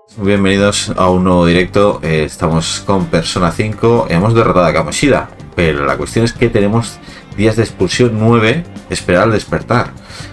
Bienvenidos a un nuevo directo. Estamos con Persona 5. Hemos derrotado a Kamoshida, pero la cuestión es que tenemos días de expulsión 9. Esperar al despertar.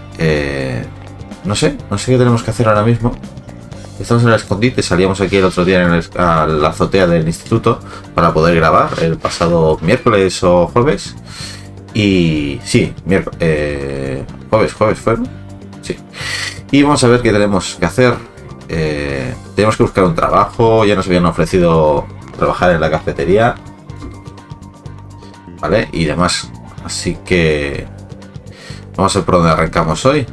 No sé qué tenemos que hacer ahora mismo. Estamos en el escondite. Salíamos aquí el otro día a la azotea del instituto para poder grabar el pasado miércoles o jueves. Y sí, jueves fue, ¿no? Sí. Y vamos a ver qué tenemos que hacer. Tenemos que buscar un trabajo. Ya nos habían ofrecido trabajar en la cafetería, vale, y demás. Así que vamos a ver por dónde arrancamos hoy.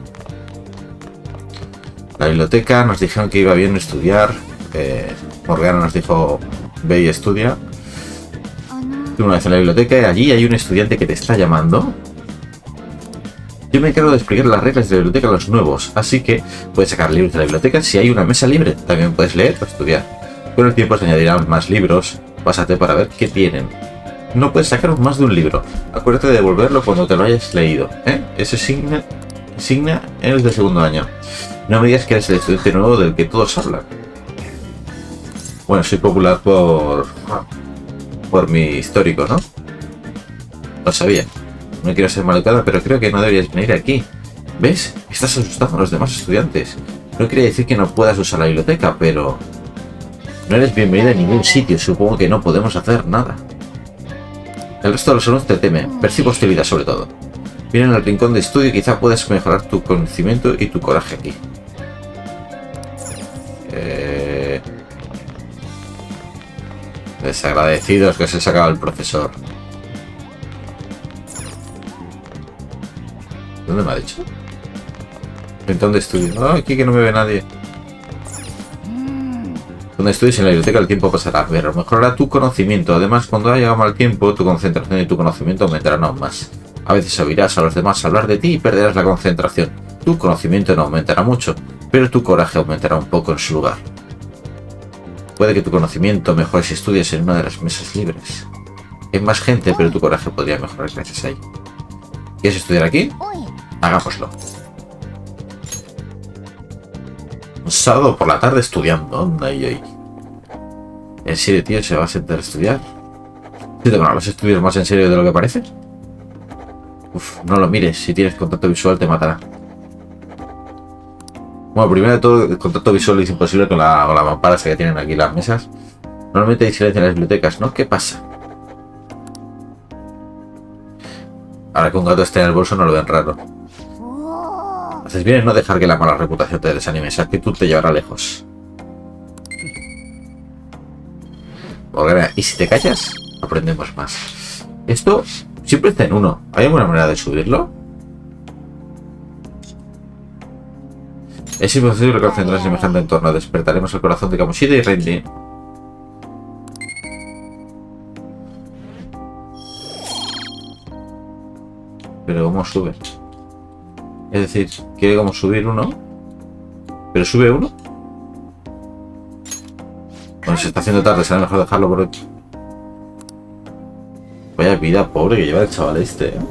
La biblioteca, nos dijeron que iba bien estudiar. Morgana nos dijo: ve y estudia. Una vez en la biblioteca, allí hay un estudiante que te está llamando. Yo me encargo de explicar las reglas de la biblioteca a los nuevos, así que puedes sacar libros de la biblioteca si hay una mesa libre. También puedes leer o estudiar. Con el tiempo se añadirán más libros. Pásate para ver qué tienen. No puedes sacar más de un libro. Acuérdate de devolverlo cuando te lo hayas leído, ¿eh? Eso insignia eres del segundo año. No me digas que eres el estudiante nuevo del que todos hablan. Bueno, soy popular por mi histórico, ¿no? Lo sabía. No quiero ser maleducada, pero creo que no deberías venir aquí. ¿Ves? Estás asustando a los demás estudiantes. No quiere decir que no puedas usar la biblioteca, pero no eres bienvenida en ningún sitio. Supongo que no podemos hacer nada. El resto de los alumnos te temen. Percibo hostilidad sobre todo. Vienen al rincón de estudio y quizá puedas mejorar tu conocimiento y tu coraje aquí. Desagradecidos que se ha sacado el profesor. ¿Dónde me ha dicho? Rincón de estudio. Ah, aquí que no me ve nadie. Donde estudies en la biblioteca el tiempo pasará, pero mejorará tu conocimiento. Además, cuando haya mal tiempo, tu concentración y tu conocimiento aumentarán aún más. A veces oirás a los demás hablar de ti y perderás la concentración. Tu conocimiento no aumentará mucho, pero tu coraje aumentará un poco en su lugar. Puede que tu conocimiento mejore si estudias en una de las mesas libres. Hay más gente, pero tu coraje podría mejorar gracias a ello. ¿Quieres estudiar aquí? Hagámoslo. Un sábado por la tarde estudiando. Ay. ¿En serio, tío? ¿Se va a sentar a estudiar? ¿Sí te van los estudios más en serio de lo que parece? Uf, no lo mires. Si tienes contacto visual te matará. Bueno, primero de todo, el contacto visual es imposible con la mampara que tienen aquí las mesas. Normalmente hay silencio en las bibliotecas, ¿no? ¿Qué pasa? Ahora que un gato esté en el bolso no lo ven raro. Haces bien en no dejar que la mala reputación te desanime. Esa actitud te llevará lejos. Morgana, ¿y si te callas? Aprendemos más. Esto siempre está en 1. ¿Hay alguna manera de subirlo? Es imposible concentrar en semejante entorno. Despertaremos el corazón de Kamoshida y Randy. Pero ¿cómo sube? Es decir, quiere como subir uno. ¿Pero sube uno? Bueno, se está haciendo tarde, será mejor dejarlo por hoy. Vaya vida pobre que lleva el chaval este, ¿eh?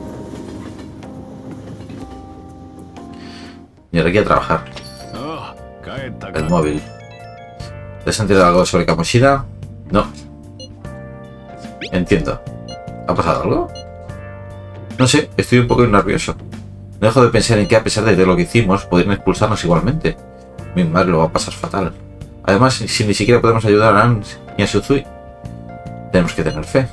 Y ahora hay que a trabajar. El móvil. ¿Te has enterado algo sobre Kamoshida? No. Entiendo. ¿Ha pasado algo? No sé, estoy un poco nervioso. No dejo de pensar en que a pesar de lo que hicimos, podrían expulsarnos igualmente. Mi madre lo va a pasar fatal. Además, si ni siquiera podemos ayudar a Anne ni a Suzui, tenemos que tener fe.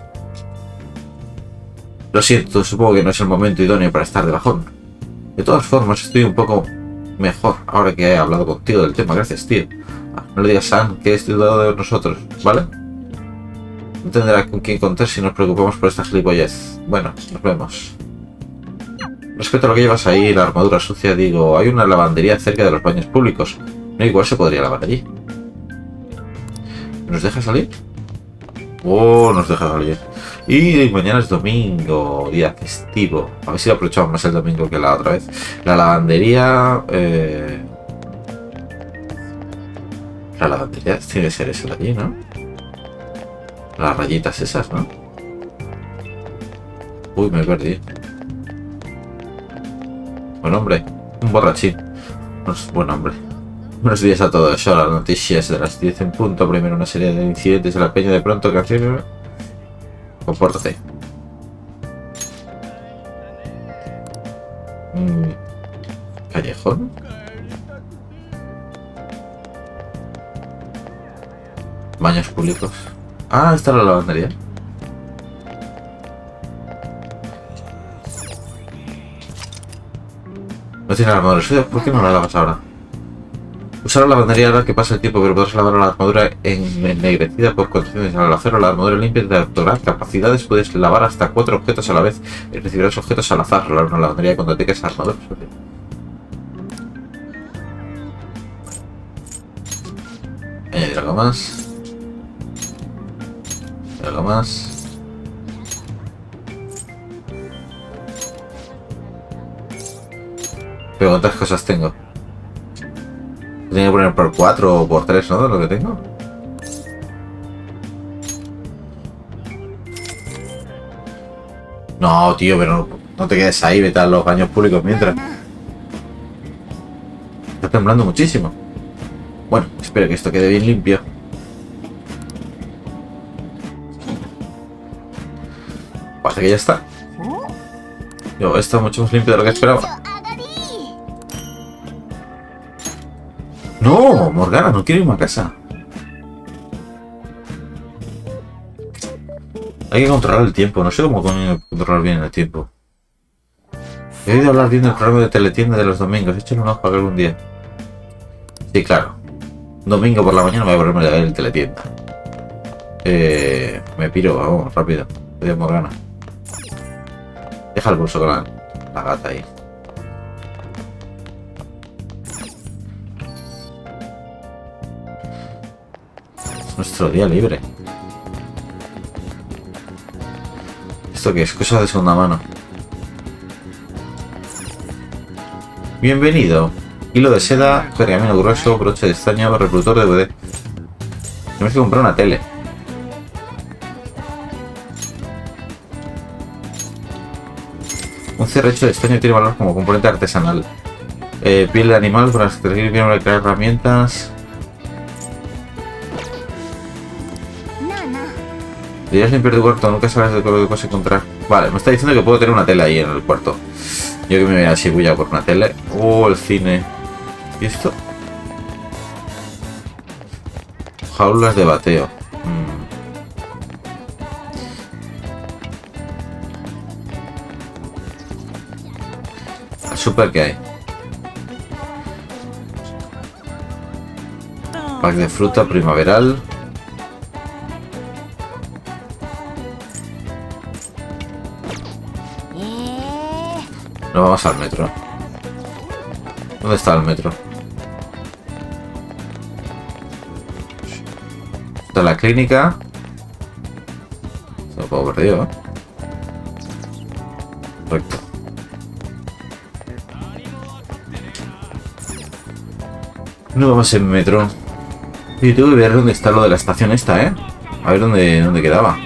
Lo siento, supongo que no es el momento idóneo para estar de bajón. De todas formas, estoy un poco mejor ahora que he hablado contigo del tema. Gracias, tío. No le digas a Anne que he estudiado de nosotros, ¿vale? No tendrá con quién contar si nos preocupamos por esta gilipollez. Bueno, nos vemos. Respecto a lo que llevas ahí, la armadura sucia, digo, hay una lavandería cerca de los baños públicos. No, igual se podría lavar allí. ¿Nos deja salir? Oh, nos deja salir. Y mañana es domingo, día festivo. A ver si lo aprovechamos más el domingo que la otra vez. La lavandería... La lavandería tiene que ser esa de allí, ¿no? Las rayitas esas, ¿no? Uy, me perdí. Buen hombre. Un borrachín. No es buen hombre. Buenos días a todos. Ahora las noticias de las 10 en punto. Primero una serie de incidentes en la peña de pronto. Canción. Compórtate. Callejón. Baños públicos. Ah, está la lavandería. No tiene armadura. ¿Por qué no la lavas ahora? Usar la lavandería ahora que pasa el tiempo, pero podrás lavar la armadura ennegrecida por condiciones al hacerlo. La armadura limpia de otorgar capacidades. Puedes lavar hasta 4 objetos a la vez y recibirás objetos al azar. Lavar una lavandería cuando tengas armadura. Añadir algo más. Algo más. Pero ¿cuántas cosas tengo? Tenía que poner por 4 o por 3, ¿no? De lo que tengo. No, tío, pero no te quedes ahí, vete a los baños públicos mientras. Está temblando muchísimo. Bueno, espero que esto quede bien limpio. Parece que ya está. Yo, está mucho más limpio de lo que esperaba. No, Morgana, no quiero irme a casa. Hay que controlar el tiempo. No sé cómo controlar bien el tiempo. He oído hablar bien del programa de teletienda de los domingos. Échale un ojo algún día. Sí, claro. Un domingo por la mañana me voy a ponerme a ver el teletienda. Me piro, vamos, rápido. Adiós, Morgana. Deja el bolso con la gata ahí. Nuestro día libre. ¿Esto qué es? Cosa de segunda mano. Bienvenido. Hilo de seda, pergamino grueso, broche de estaño, reproductor de DVD. Tenemos que comprar una tele. Un cierre hecho de estaño tiene valor como componente artesanal. Piel de animal para extraer bien para crear herramientas. Deberías limpiar tu cuarto, nunca sabes de lo que puedes encontrar. Vale, me está diciendo que puedo tener una tele ahí en el cuarto. Yo que me voy a Shibuya por una tele. El cine. ¿Y esto? Jaulas de bateo. Al super que hay. Pack de fruta primaveral. Nos vamos al metro. ¿Dónde está el metro? Está la clínica. Se lo puedo perdido, ¿eh? Correcto. No vamos en metro. Y tengo que ver dónde está lo de la estación esta, ¿eh? A ver dónde quedaba.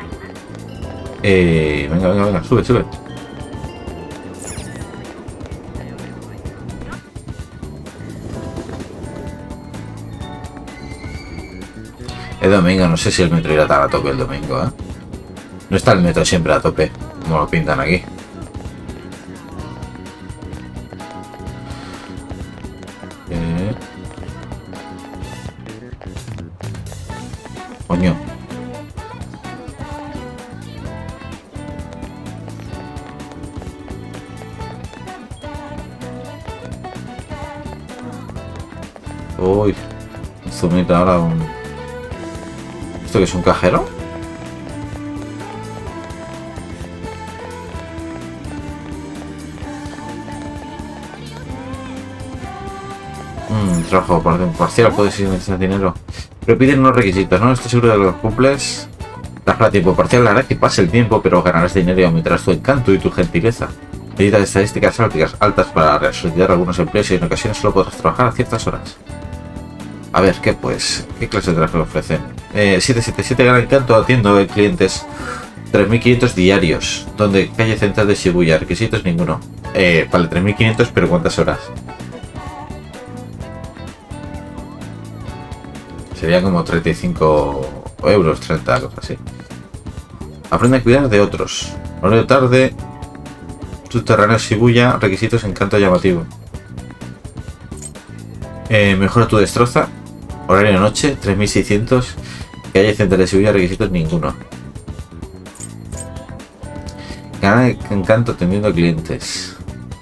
Venga, sube. Es domingo, no sé si el metro irá tan a tope el domingo, ¿eh? No está el metro siempre a tope, como lo pintan aquí. Coño. Uy, un zoomito ahora, ¿Esto que es un cajero? Trabajo parcial, puedes ir a necesitar dinero. Pero piden unos requisitos, ¿no? Estoy seguro de que los cumples. Trabajo a tiempo parcial, la verdad que pase el tiempo, pero ganarás dinero y aumentarás tu encanto y tu gentileza. Necesitas estadísticas altas para solicitar algunos empleos y en ocasiones solo podrás trabajar a ciertas horas. A ver, ¿qué pues? ¿Qué clase de trabajo ofrecen? 777 gana encanto, atiendo clientes 3.500 diarios. Donde calle central de Shibuya, requisitos ninguno. Vale, 3.500, pero ¿cuántas horas? Sería como 35 euros, 30, cosas así. Aprende a cuidar de otros. Horario tarde. Subterráneo Shibuya. Requisitos encanto llamativo. Mejora tu destroza. Horario de noche. 3600. Que haya centro de Shibuya. Requisitos ninguno. Gana encanto atendiendo a clientes.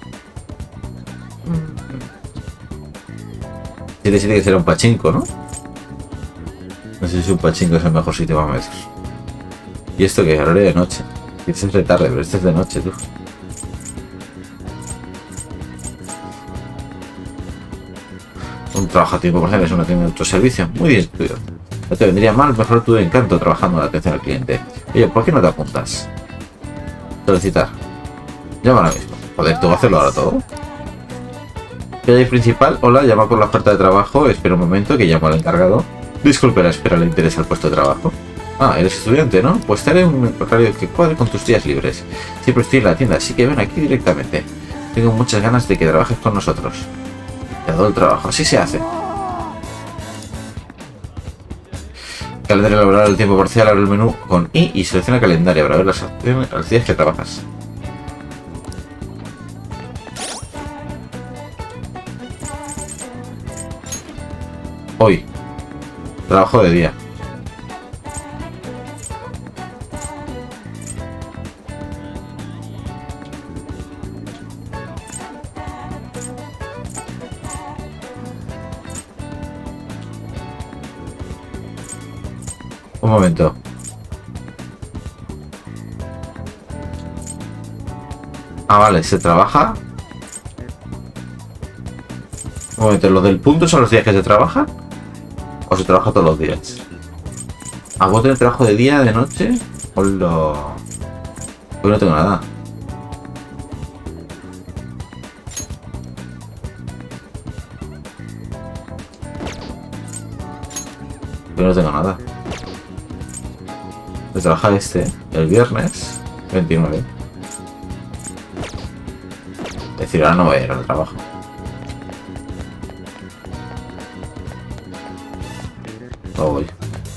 7 que será un pachinko, ¿no? No sé si un pachinko es el mejor sitio para meter. ¿Y esto qué? Horario de noche. Este es de tarde, pero este es de noche, tú. Un trabajo a tiempo parcial es una tienda de autoservicio. Muy bien, estudio. No te vendría mal mejorar tu encanto trabajando en la atención al cliente. Oye, ¿por qué no te apuntas? Solicitar. Llama ahora mismo. Joder, ¿tú vas a hacerlo ahora todo? Calle principal. Hola, llama por la oferta de trabajo. Espera un momento que llamo al encargado. Disculpe la espera, ¿le interesa el puesto de trabajo? Ah, eres estudiante, ¿no? Pues te haré un horario que cuadre con tus días libres. Siempre estoy en la tienda, así que ven aquí directamente. Tengo muchas ganas de que trabajes con nosotros. Te doy el trabajo, así se hace. Calendario laboral, el tiempo parcial, abre el menú con I y selecciona calendario para ver las acciones, los días que trabajas. Hoy. Trabajo de día. Un momento. Ah, vale, se trabaja. Un momento, ¿los del punto son los días que se trabaja? ¿O se trabaja todos los días? ¿A vos tenés trabajo de día, de noche? Hola. Hoy no tengo nada. Hoy no tengo nada. Se trabaja el viernes 29. Es decir, ahora no voy a ir al trabajo. No voy.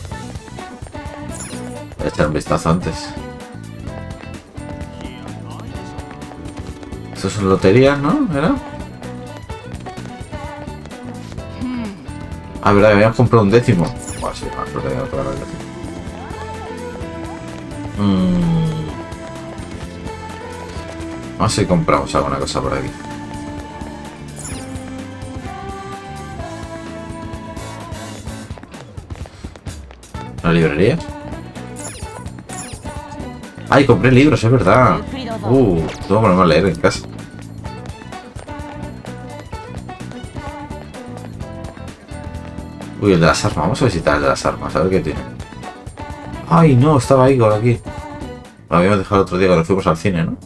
Voy a echar un vistazo antes. Esto son loterías, ¿no? ¿Era? Ah, verdad, que habíamos comprado un décimo. Buah, sí, más lo tengo que pagar el décimo. Vamos a ver si compramos alguna cosa por aquí. ¿La librería? ¡Ay, compré libros! Es verdad. Tengo que ponerme a leer en casa. Uy, el de las armas. Vamos a visitar el de las armas. A ver qué tiene. ¡Ay, no! Estaba ahí, por aquí. Lo habíamos dejado el otro día cuando fuimos al cine, ¿no?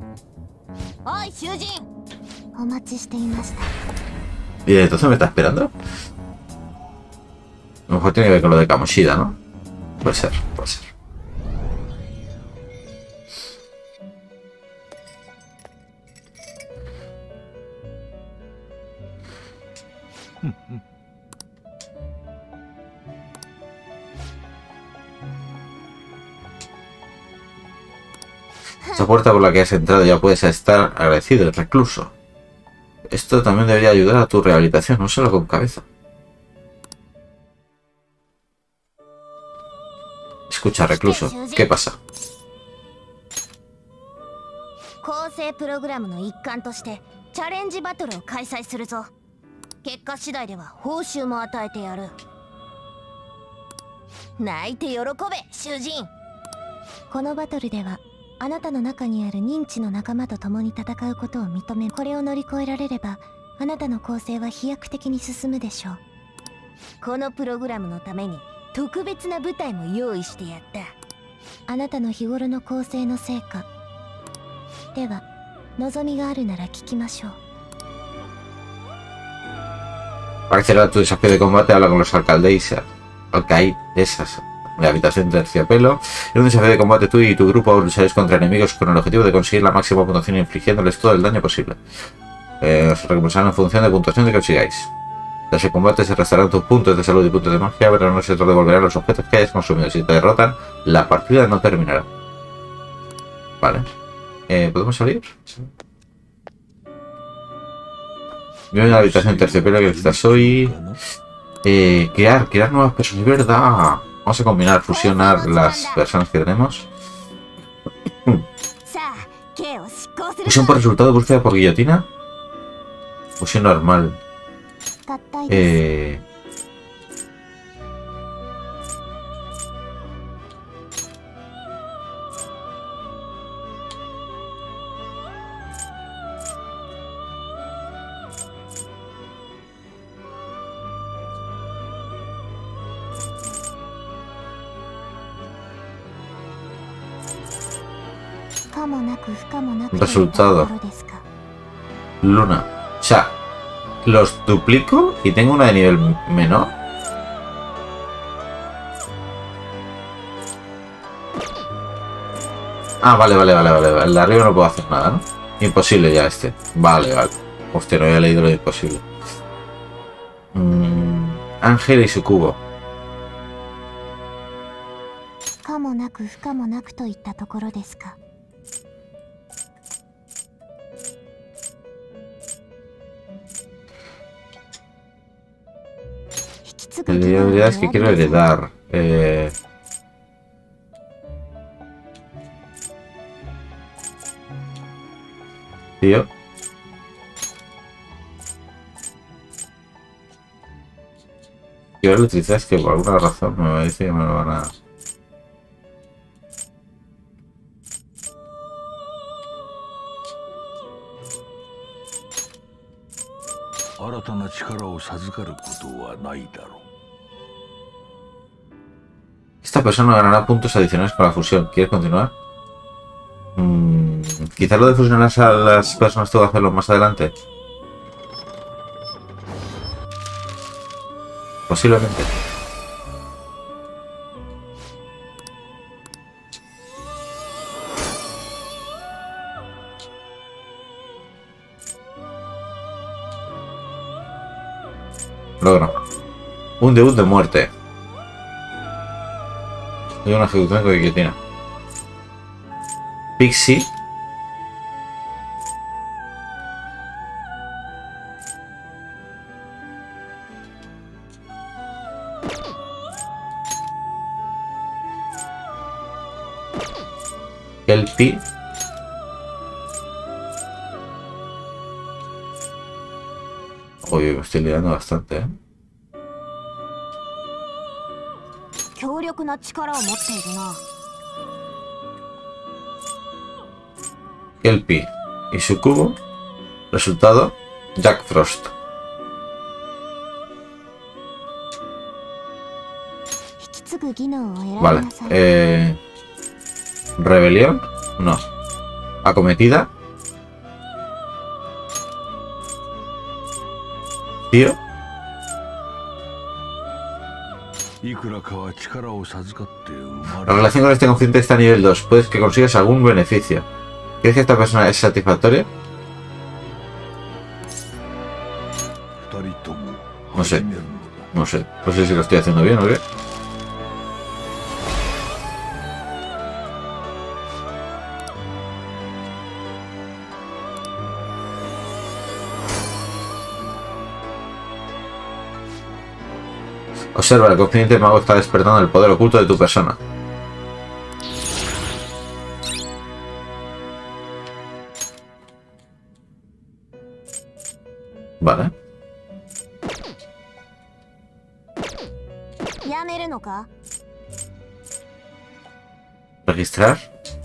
Y entonces me está esperando. A lo mejor tiene que ver con lo de Kamoshida, ¿no? Puede ser, puede ser. Esa puerta por la que has entrado ya puedes estar agradecido, el recluso. Esto también debería ayudar a tu rehabilitación, no solo con cabeza. Escucha, recluso, ¿qué pasa? Para acceder a tu desafío de combate, habla con los alcaidesas de la habitación de terciopelo. En un desafío de combate, tú y tu grupo lucharéis contra enemigos con el objetivo de conseguir la máxima puntuación infligiéndoles todo el daño posible. Os recompensarán en función de puntuación que consigáis. Tras el combate se restarán tus puntos de salud y puntos de magia, pero no se te devolverán los objetos que hayas consumido. Si te derrotan, la partida no terminará. Vale. ¿Podemos salir? Yo en la habitación terciopelo que estás hoy. Crear nuevas personas, ¿verdad? Vamos a combinar, fusionar las personas que tenemos. Fusión por resultado, búsqueda por guillotina. Fusión normal. Resultado. Luna. O sea, los duplico y tengo una de nivel menor. Ah, vale. El de arriba no puedo hacer nada, ¿no? Imposible ya este. Vale. Hostia, no había leído lo de imposible. Ángel y su cubo. La habilidades que quiero heredar. Tío. Quiero lo utilizar, es que por alguna razón me dice que me lo van a... Esta persona ganará puntos adicionales con la fusión. ¿Quieres continuar? Quizás lo de fusionar a las personas tengo que hacerlo más adelante. Posiblemente. Logro. Un debut de muerte. Y una ejecución con guillotina. Pixie. Kelpie. Oye, me estoy liando bastante, ¿eh? Kelpie y su cubo. Resultado, Jack Frost. Vale. Rebelión. No. Acometida. Tío. La relación con este consciente está a nivel 2. Puedes que consigas algún beneficio. ¿Crees que esta persona es satisfactoria? No sé. No sé si lo estoy haciendo bien o qué. Observa, el consciente mago está despertando el poder oculto de tu persona. Vale. Registrar.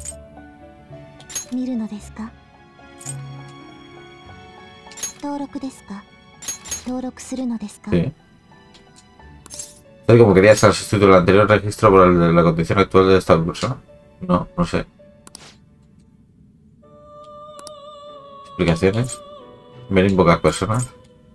Sí. Tal como querías sustituir el anterior registro por el de la condición actual de esta persona. No sé. Explicaciones. Ver invocar personas.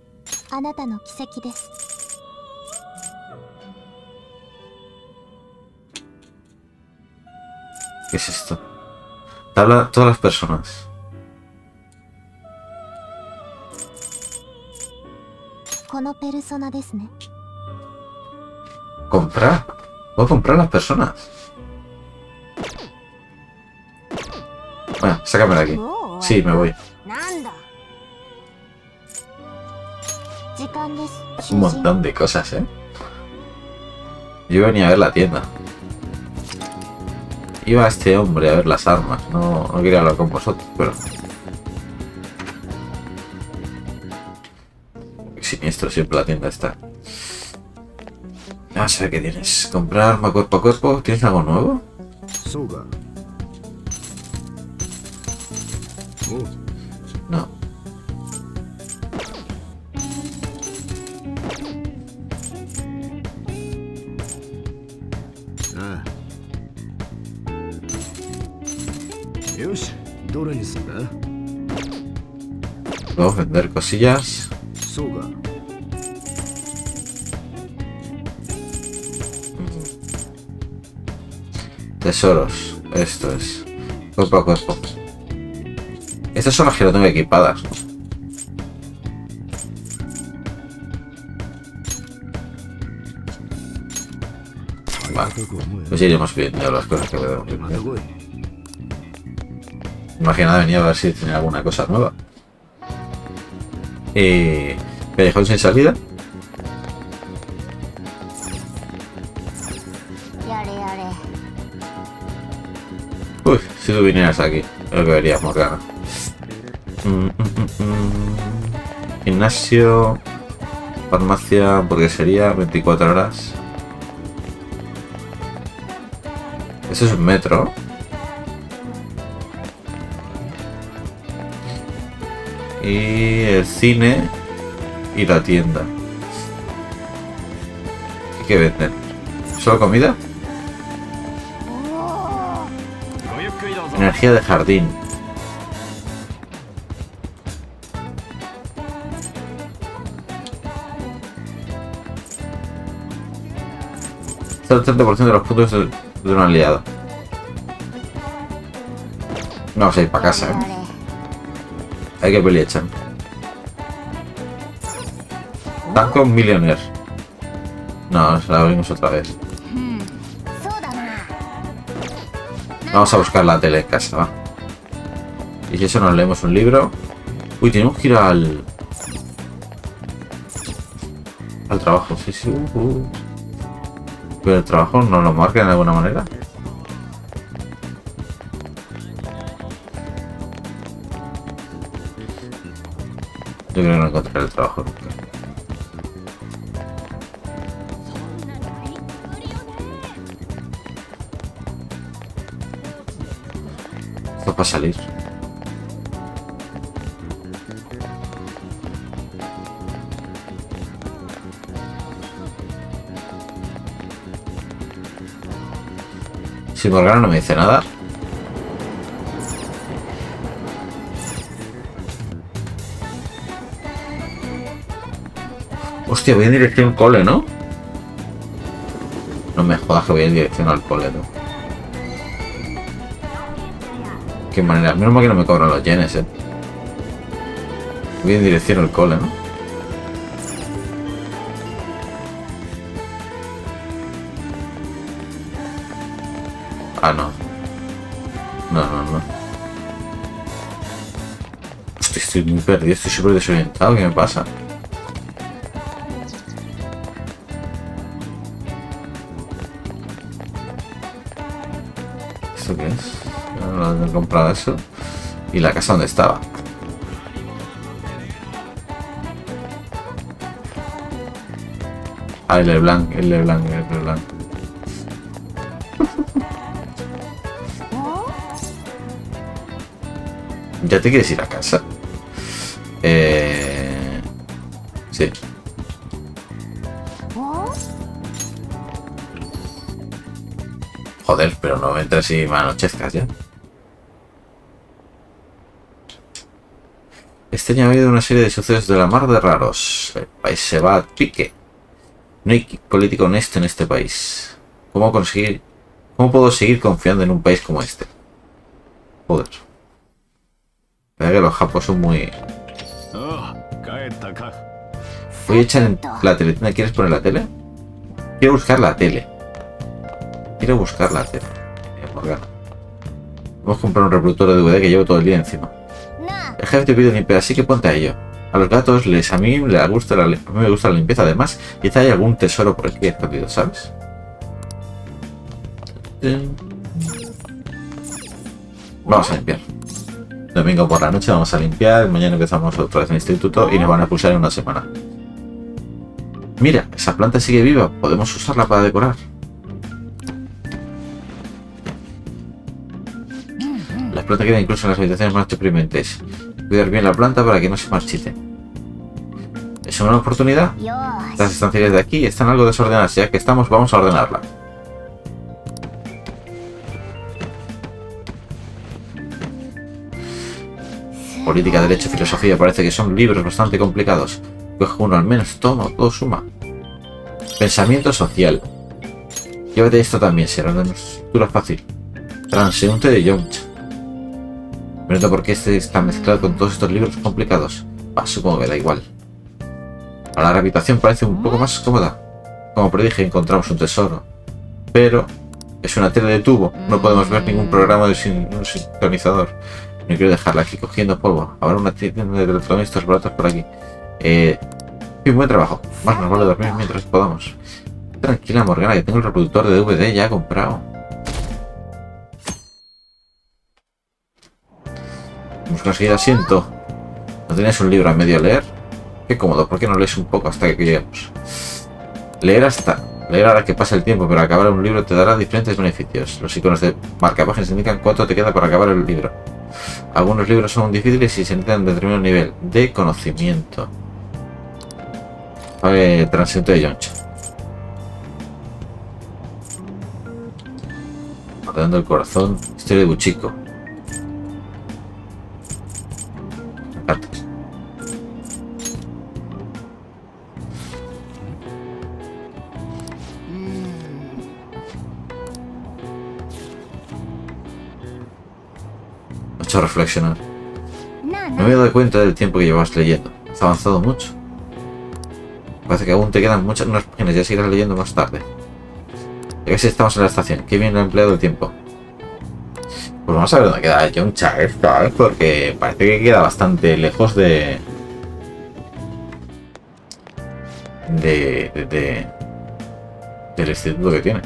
¿Qué es esto? Tabla todas las personas. Comprar. Puedo comprar las personas. Bueno, sácame de aquí. Sí, me voy. Un montón de cosas, ¿eh? Yo venía a ver la tienda. Iba este hombre a ver las armas. No quería hablar con vosotros, pero... Siniestro siempre la tienda está. Vamos a ver qué tienes. Comprar arma cuerpo a cuerpo. ¿Tienes algo nuevo? No. Puedo vender cosillas. Tesoros. Esto es. Cuerpo a cuerpo. Estas son las que no tengo equipadas, ¿no? Vale. Pues iremos viendo las cosas que podemos ver. Imagina, venía a ver si tenía alguna cosa nueva. Callejón sin salida. Uy, si tú vinieras aquí, es lo que verías, Morgana. Gimnasio, farmacia, hamburguesería, 24 horas. Eso es un metro. Y el cine y la tienda. ¿Qué venden? ¿Solo comida? Energía de jardín. Está el 30% de los puntos de un aliado. Vamos a ir para casa, ¿eh? Hay que pelear. Tanco Millionaire. No, la abrimos otra vez. Vamos a buscar la tele en casa, va. Y si eso nos leemos un libro. Uy, tenemos que ir al trabajo, sí. Pero el trabajo no lo marca de alguna manera. Yo creo que no encontraré el trabajo nunca. Esto es para salir. Si Morgana no me dice nada. Hostia, voy en dirección al cole, ¿no? No me jodas que voy en dirección al cole, ¿no? Qué manera. Menos mal que no me cobran los yenes, ¿eh? Voy en dirección al cole, ¿no? Ah, no. No. Hostia, estoy muy perdido, estoy súper desorientado. ¿Qué me pasa? ¿Esto qué es? No he comprado eso. ¿Y la casa donde estaba? Ah, el Leblanc. ¿Ya te quieres ir a casa? Sí. Joder, pero no entres y me anochezcas ya. Este año ha habido una serie de sucesos de la mar de raros. El país se va a pique. No hay política honesta en este país. ¿Cómo puedo seguir confiando en un país como este? Joder. La verdad que los japos son muy... Voy a echar en la teletienda. ¿Quieres poner la tele? Quiero buscar la tele. Quiero buscar la tele. Morgana. Vamos a comprar un reproductor de DVD que llevo todo el día encima. El jefe te pide limpiar, así que ponte a ello. A los gatos a mí me gusta la limpieza, además, quizá hay algún tesoro por aquí escondido, ¿sabes? Vamos a limpiar. Domingo por la noche vamos a limpiar, mañana empezamos otra vez en el instituto y nos van a expulsar en una semana. Mira, esa planta sigue viva, podemos usarla para decorar. Las plantas quedan incluso en las habitaciones más deprimentes. Cuidar bien la planta para que no se marchite. ¿Es una oportunidad? Las estancias de aquí están algo desordenadas, ya que estamos, vamos a ordenarla. Política, derecho, filosofía, parece que son libros bastante complicados. Coge uno al menos, toma, todo suma. Pensamiento social. Llévate esto también, será una estructura fácil. Transeúnte de Yoncha. Me pregunto por qué este está mezclado con todos estos libros complicados. Supongo que da igual. Ahora la habitación parece un poco más cómoda. Como predije, encontramos un tesoro. Pero es una tele de tubo. No podemos ver ningún programa de un sincronizador. No quiero dejarla aquí cogiendo polvo. Habrá una tienda de electrodomésticos baratos por aquí. Buen trabajo. Más nos vale dormir mientras podamos. Tranquila, Morgana, que tengo el reproductor de DVD ya comprado. Hemos conseguido asiento. ¿No tienes un libro a medio leer? Qué cómodo, ¿por qué no lees un poco hasta que lleguemos? Leer ahora que pasa el tiempo, pero acabar un libro te dará diferentes beneficios. Los iconos de marcapáginas indican cuánto te queda para acabar el libro. Algunos libros son difíciles y se necesitan un determinado nivel de conocimiento. Transiente de Yoncha. Matando el corazón. Historia de Buchico. Cartas. Me ha hecho reflexionar. No me he dado cuenta del tiempo que llevas leyendo. Has avanzado mucho. Parece que aún te quedan muchas páginas, ya seguirás leyendo más tarde. Ya que si estamos en la estación, qué bien lo he empleado el tiempo. Pues vamos a ver dónde queda Yoncha esta, porque parece que queda bastante lejos del instituto que tiene.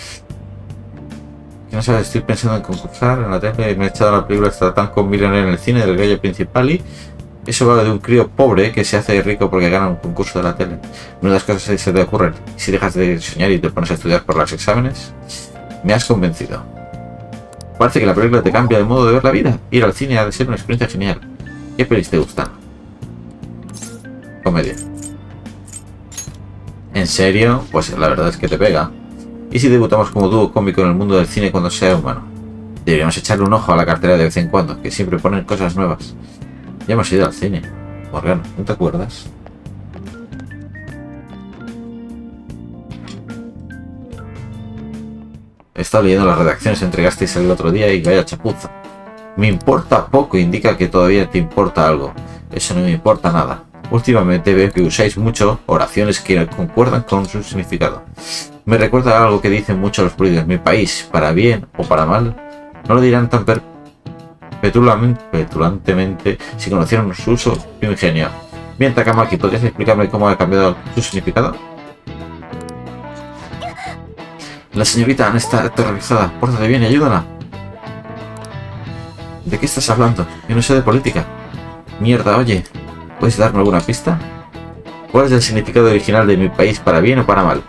No sabes, estoy pensando en concursar en la tele, me he echado la película Statán con Millionaire en el cine del gallo principal y eso va de un crío pobre que se hace rico porque gana un concurso de la tele. Menudas cosas se te ocurren. Si dejas de soñar y te pones a estudiar por los exámenes, me has convencido. Parece que la película te cambia el modo de ver la vida. Ir al cine ha de ser una experiencia genial. ¿Qué pelis te gustan? Comedia. ¿En serio? Pues la verdad es que te pega. ¿Y si debutamos como dúo cómico en el mundo del cine cuando sea humano? Deberíamos echarle un ojo a la cartera de vez en cuando, que siempre ponen cosas nuevas. Ya hemos ido al cine. Morgana, ¿no te acuerdas? He estado leyendo las redacciones que entregasteis el otro día y vaya chapuza. Me importa poco, indica que todavía te importa algo. Eso no me importa nada. Últimamente veo que usáis mucho oraciones que concuerdan con su significado. Me recuerda a algo que dicen mucho los políticos. Mi país, para bien o para mal, no lo dirán tan petulantemente si conocieran su uso y ingenio. Bien, Takamaki, ¿podrías explicarme cómo ha cambiado su significado? La señorita Anne está aterrorizada. Pórtate bien y ayúdala. ¿De qué estás hablando? Yo no sé de política. Mierda, oye. ¿Puedes darme alguna pista? ¿Cuál es el significado original de mi país, para bien o para mal?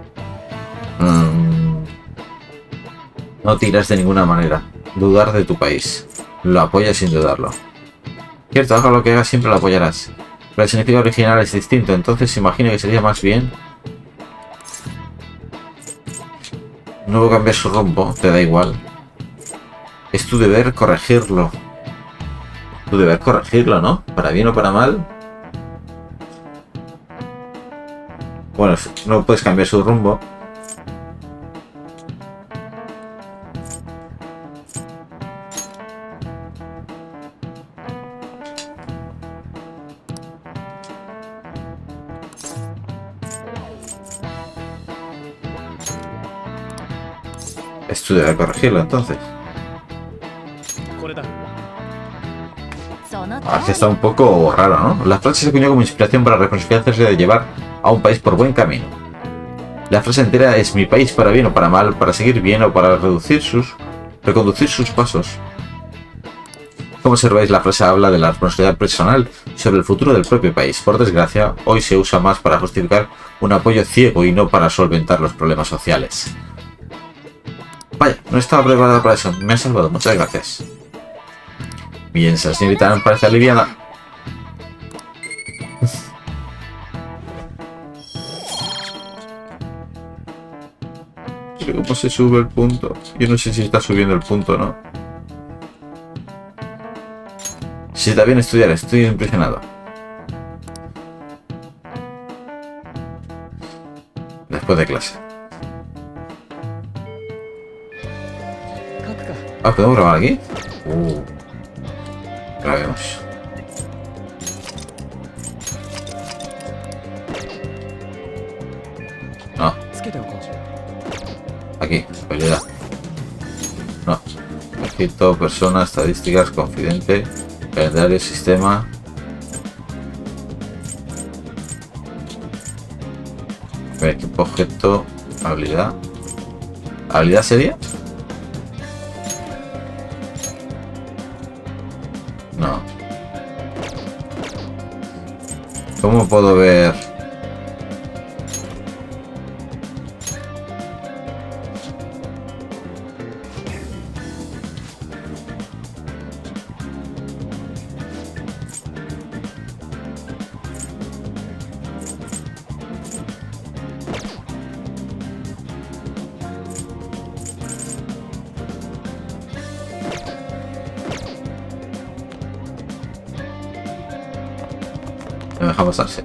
No tiras de ninguna manera. Dudar de tu país. Lo apoyas sin dudarlo. Cierto, haga lo que hagas, siempre lo apoyarás. Pero el significado original es distinto, entonces imagino que sería más bien... No voy a cambiar su rumbo, te da igual. Es tu deber corregirlo. Tu deber corregirlo, ¿no? Para bien o para mal. Bueno, no puedes cambiar su rumbo. Estudiaré corregirlo entonces. Así está un poco raro, ¿no? La frase se acuñó como inspiración para reconciliarse de llevar a un país por buen camino. La frase entera es mi país para bien o para mal, para seguir bien o para reconducir sus pasos. Como observáis, la frase habla de la responsabilidad personal sobre el futuro del propio país. Por desgracia, hoy se usa más para justificar un apoyo ciego y no para solventar los problemas sociales. Vaya, no estaba preparada para eso. Me ha salvado. Muchas gracias. Bien, esa señorita me parece aliviada. ¿Cómo se sube el punto? Yo no sé si está subiendo el punto o no. Si está bien estudiar, estoy impresionado. Después de clase. Ah, ¿podemos grabar aquí? Grabemos. No. Aquí, habilidad. No. Registro, persona, estadísticas, confidente, calendario, sistema. Equipo, objeto, habilidad. ¿Habilidad sería? No. ¿Cómo puedo ver? Me deja pasarse.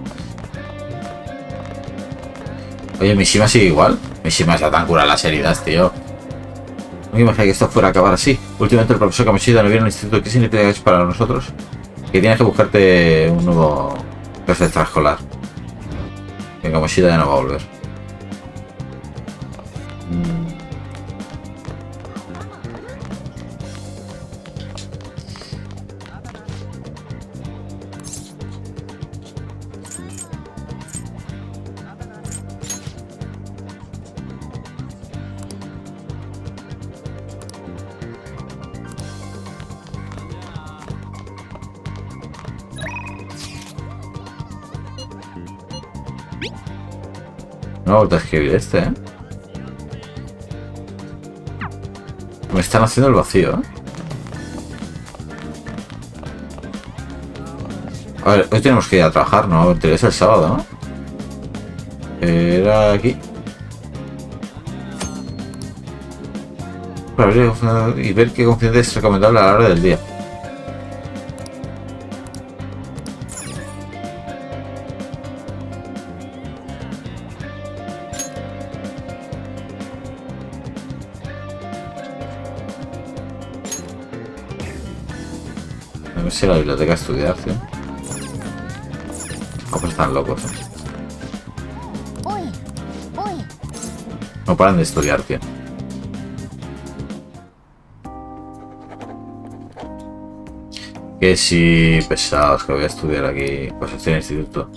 Oye, Mishima sigue igual. Mishima está tan curada las heridas, tío. No me imaginé que esto fuera a acabar así. Últimamente el profesor Kamoshida no viene al instituto. ¿Qué significa eso para nosotros? Que tienes que buscarte un nuevo jefe extraescolar. Que Kamoshida ya no va a volver. No he vuelto a escribir este, ¿eh? Me están haciendo el vacío, ¿eh? A ver, hoy tenemos que ir a trabajar, ¿no? Es el sábado, ¿no? Era aquí. Para ver y ver qué confidente es recomendable a la hora del día. No sé si a la biblioteca a estudiar, tío. Oh, pues están locos, ¿eh? No paran de estudiar, tío. Que si pesados que voy a estudiar aquí. Pues estoy en el instituto.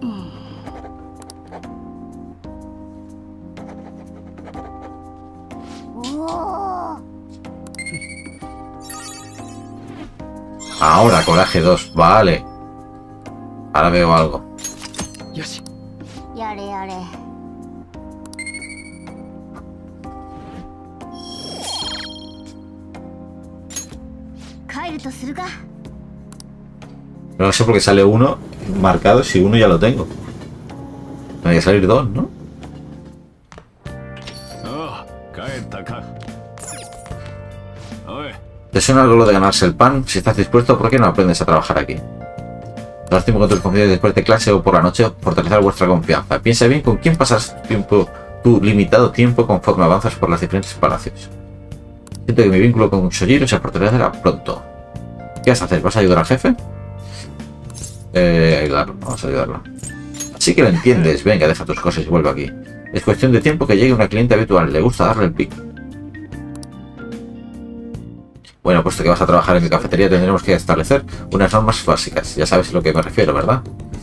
Ahora, coraje 2, vale. Ahora veo algo. No sé por qué sale uno marcado si uno ya lo tengo. Tendría que salir dos, ¿no? ¿Te suena algo lo de ganarse el pan? Si estás dispuesto, ¿por qué no aprendes a trabajar aquí? Lástima con tus compañeros después de clase o por la noche, fortalecer vuestra confianza. Piensa bien con quién pasas tu limitado tiempo conforme avanzas por los diferentes palacios. Siento que mi vínculo con Sojiro se fortalecerá pronto. ¿Qué vas a hacer? ¿Vas a ayudar al jefe? Ayudarlo, vamos a ayudarlo. Así que lo entiendes. Venga, deja tus cosas y vuelve aquí. Es cuestión de tiempo que llegue una cliente habitual. Le gusta darle el pico. Bueno, puesto que vas a trabajar en mi cafetería, tendremos que establecer unas normas básicas. Ya sabes a lo que me refiero, ¿verdad?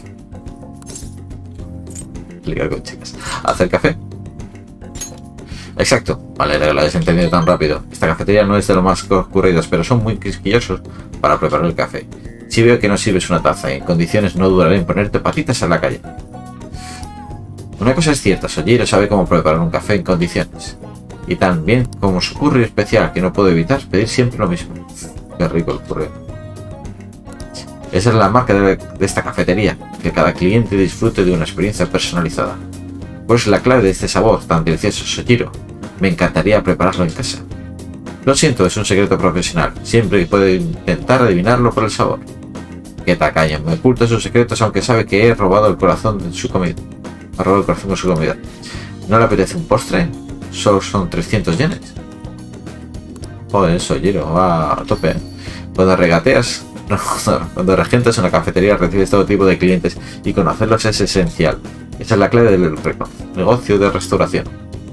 Ligar con chicas. ¿Hacer café? Exacto. Vale, lo hayas entendido tan rápido. Esta cafetería no es de lo más concurridos, pero son muy quisquillosos para preparar el café. Si veo que no sirves una taza en condiciones, no dudaré en ponerte patitas en la calle. Una cosa es cierta, Sojiro sabe cómo preparar un café en condiciones. Y también como su curry especial, que no puedo evitar pedir siempre lo mismo. Qué rico el curry. Esa es la marca de esta cafetería, que cada cliente disfrute de una experiencia personalizada. Pues la clave de este sabor tan delicioso, Sojiro. Me encantaría prepararlo en casa. Lo siento, es un secreto profesional. Siempre puedo intentar adivinarlo por el sabor. Qué tacaña, me oculta sus secretos aunque sabe que he robado el corazón de su comida. Ha robado el corazón con su comida. ¿No le apetece un postre? Solo son 300 yenes. Joder, Sojiro, va a tope. Cuando regateas, cuando regentas una cafetería recibes todo tipo de clientes y conocerlos es esencial. Esa es la clave del negocio de restauración.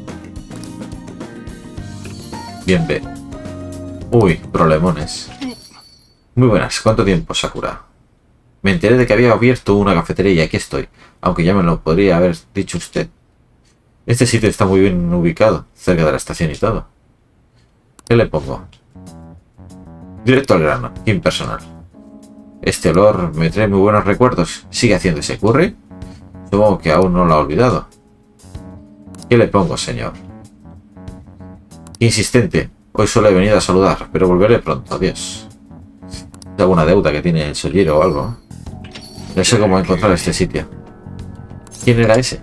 Bien, ve. Uy, problemones. Muy buenas, ¿cuánto tiempo, Sakura? Me enteré de que había abierto una cafetería y aquí estoy, aunque ya me lo podría haber dicho usted. Este sitio está muy bien ubicado, cerca de la estación y todo. ¿Qué le pongo? Directo al grano, impersonal. Este olor me trae muy buenos recuerdos. ¿Sigue haciendo ese curry? Supongo que aún no lo ha olvidado. ¿Qué le pongo, señor? Insistente. Hoy solo he venido a saludar, pero volveré pronto. Adiós. ¿Es alguna deuda que tiene el Sojiro o algo? No sé cómo encontrar este sitio. ¿Quién era ese?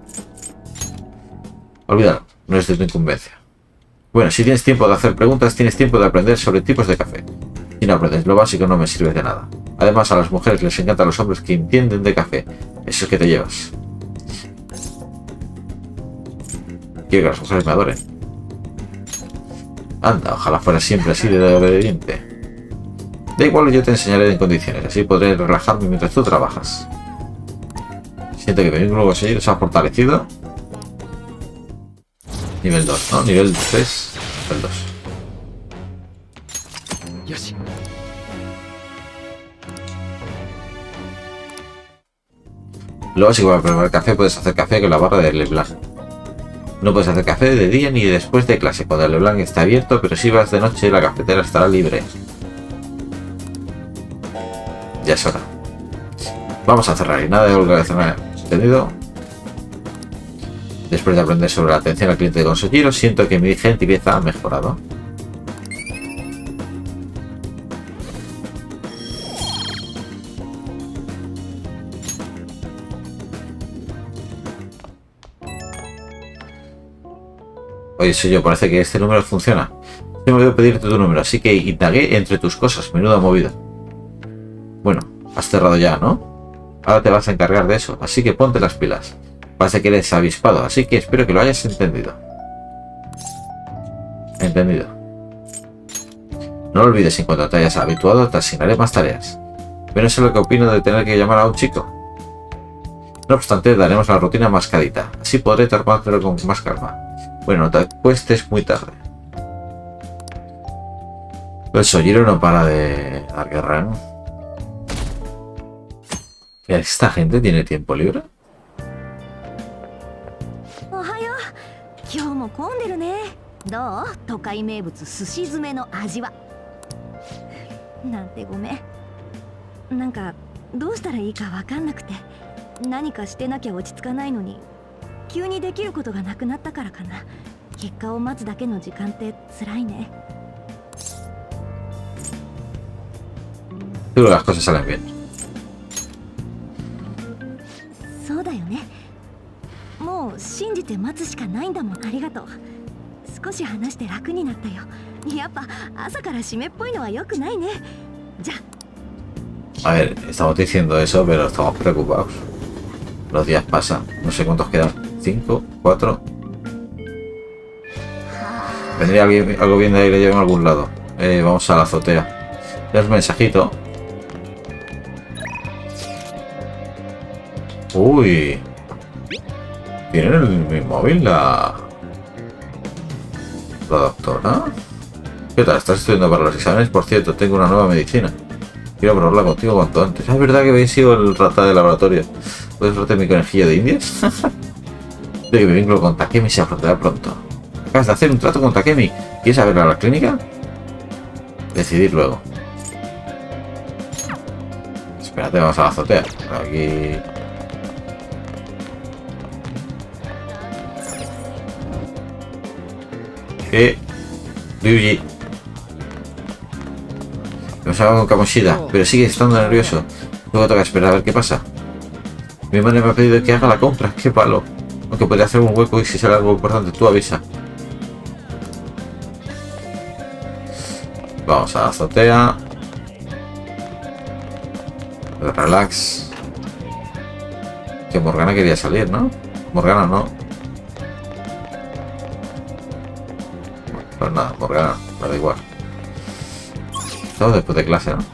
Olvídalo, no es de tu incumbencia. Bueno, si tienes tiempo de hacer preguntas, tienes tiempo de aprender sobre tipos de café. Si no aprendes lo básico, no me sirve de nada. Además, a las mujeres les encantan los hombres que entienden de café. Eso es que te llevas. Quiero que las mujeres me adoren. Anda, ojalá fuera siempre así de obediente. Da igual, yo te enseñaré en condiciones, así podré relajarme mientras tú trabajas. Siento que mi vínculo se ha fortalecido. Nivel 2, ¿no? Nivel 3, nivel 2. Lo básico para preparar café: puedes hacer café con la barra de LeBlanc. No puedes hacer café de día ni después de clase, cuando el LeBlanc está abierto, pero si vas de noche la cafetera estará libre. Ya es hora. Vamos a cerrar y nada de volver a cerrar. ¿Entendido? Después de aprender sobre la atención al cliente de Sojiro, siento que mi gentileza ha mejorado. Oye, Sojiro, parece que este número funciona. Yo me voy a pedirte tu número, así que indagué entre tus cosas. Menuda movida. Bueno, has cerrado ya, ¿no? Ahora te vas a encargar de eso, así que ponte las pilas. Parece que eres avispado, así que espero que lo hayas entendido. Entendido. No lo olvides, en cuanto te hayas habituado, te asignaré más tareas. Pero no sé lo que opino de tener que llamar a un chico. No obstante, daremos la rutina mascadita, así podré tomártelo con más calma. Bueno, no te acuestes muy tarde. El Sojiro no para de dar guerra, ¿no? ¿Esta gente tiene tiempo libre? Pero las cosas salen bien. そうだよね。もう信じて待つしかないんだもん。ありがとう。少し話して楽になったよ。やっぱ朝から締めっぽいのは良くないね。じゃあ。 A ver, estamos diciendo eso, pero estamos preocupados. Los días pasan. No sé cuántos quedan. 5, 4. Vendría algo bien de ahí, le llevo en algún lado. Vamos a la azotea. Ya es un mensajito. Uy. ¿Tiene en mi móvil la doctora? ¿Qué tal? ¿Estás estudiando para los exámenes? Por cierto, tengo una nueva medicina. Quiero probarla contigo cuanto antes. Ah, es verdad que habéis sido el rata de laboratorio. ¿Puedes rotar mi conejillo de indias? De que mi vínculo con Takemi se afrontará pronto. Acabas de hacer un trato con Takemi. ¿Quieres saber a la clínica? Decidir luego. Espérate, vamos a la azotea. Aquí... Ryuji. Hemos hablado con Kamoshida, pero sigue estando nervioso. Luego toca esperar a ver qué pasa. Mi madre me ha pedido que haga la compra. ¡Qué palo! Aunque podría hacer un hueco y si sale algo importante, tú avisa. Vamos a la azotea. Relax. Que Morgana quería salir, ¿no? Morgana no. Pues nada, Morgana, me da igual. Estamos después de clase, ¿no?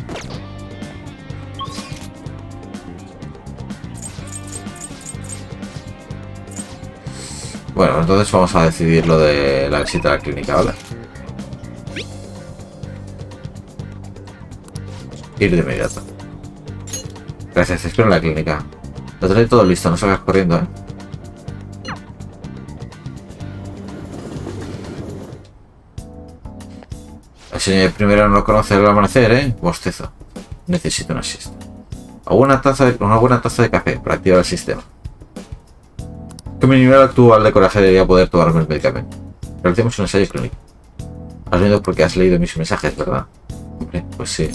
Bueno, entonces vamos a decidir lo de la visita a la clínica, ¿vale? Ir de inmediato. Gracias, te espero en la clínica. Lo tenéis todo listo, no salgas corriendo, ¿eh? El señor primero no conoce el amanecer, ¿eh? Bostezo. Necesito una siesta. Una buena taza de café para activar el sistema. Con mi nivel actual de coraje debería poder tomarme el medicamento. Realicemos un ensayo clínico. Has venido porque has leído mis mensajes, ¿verdad? Hombre, pues sí.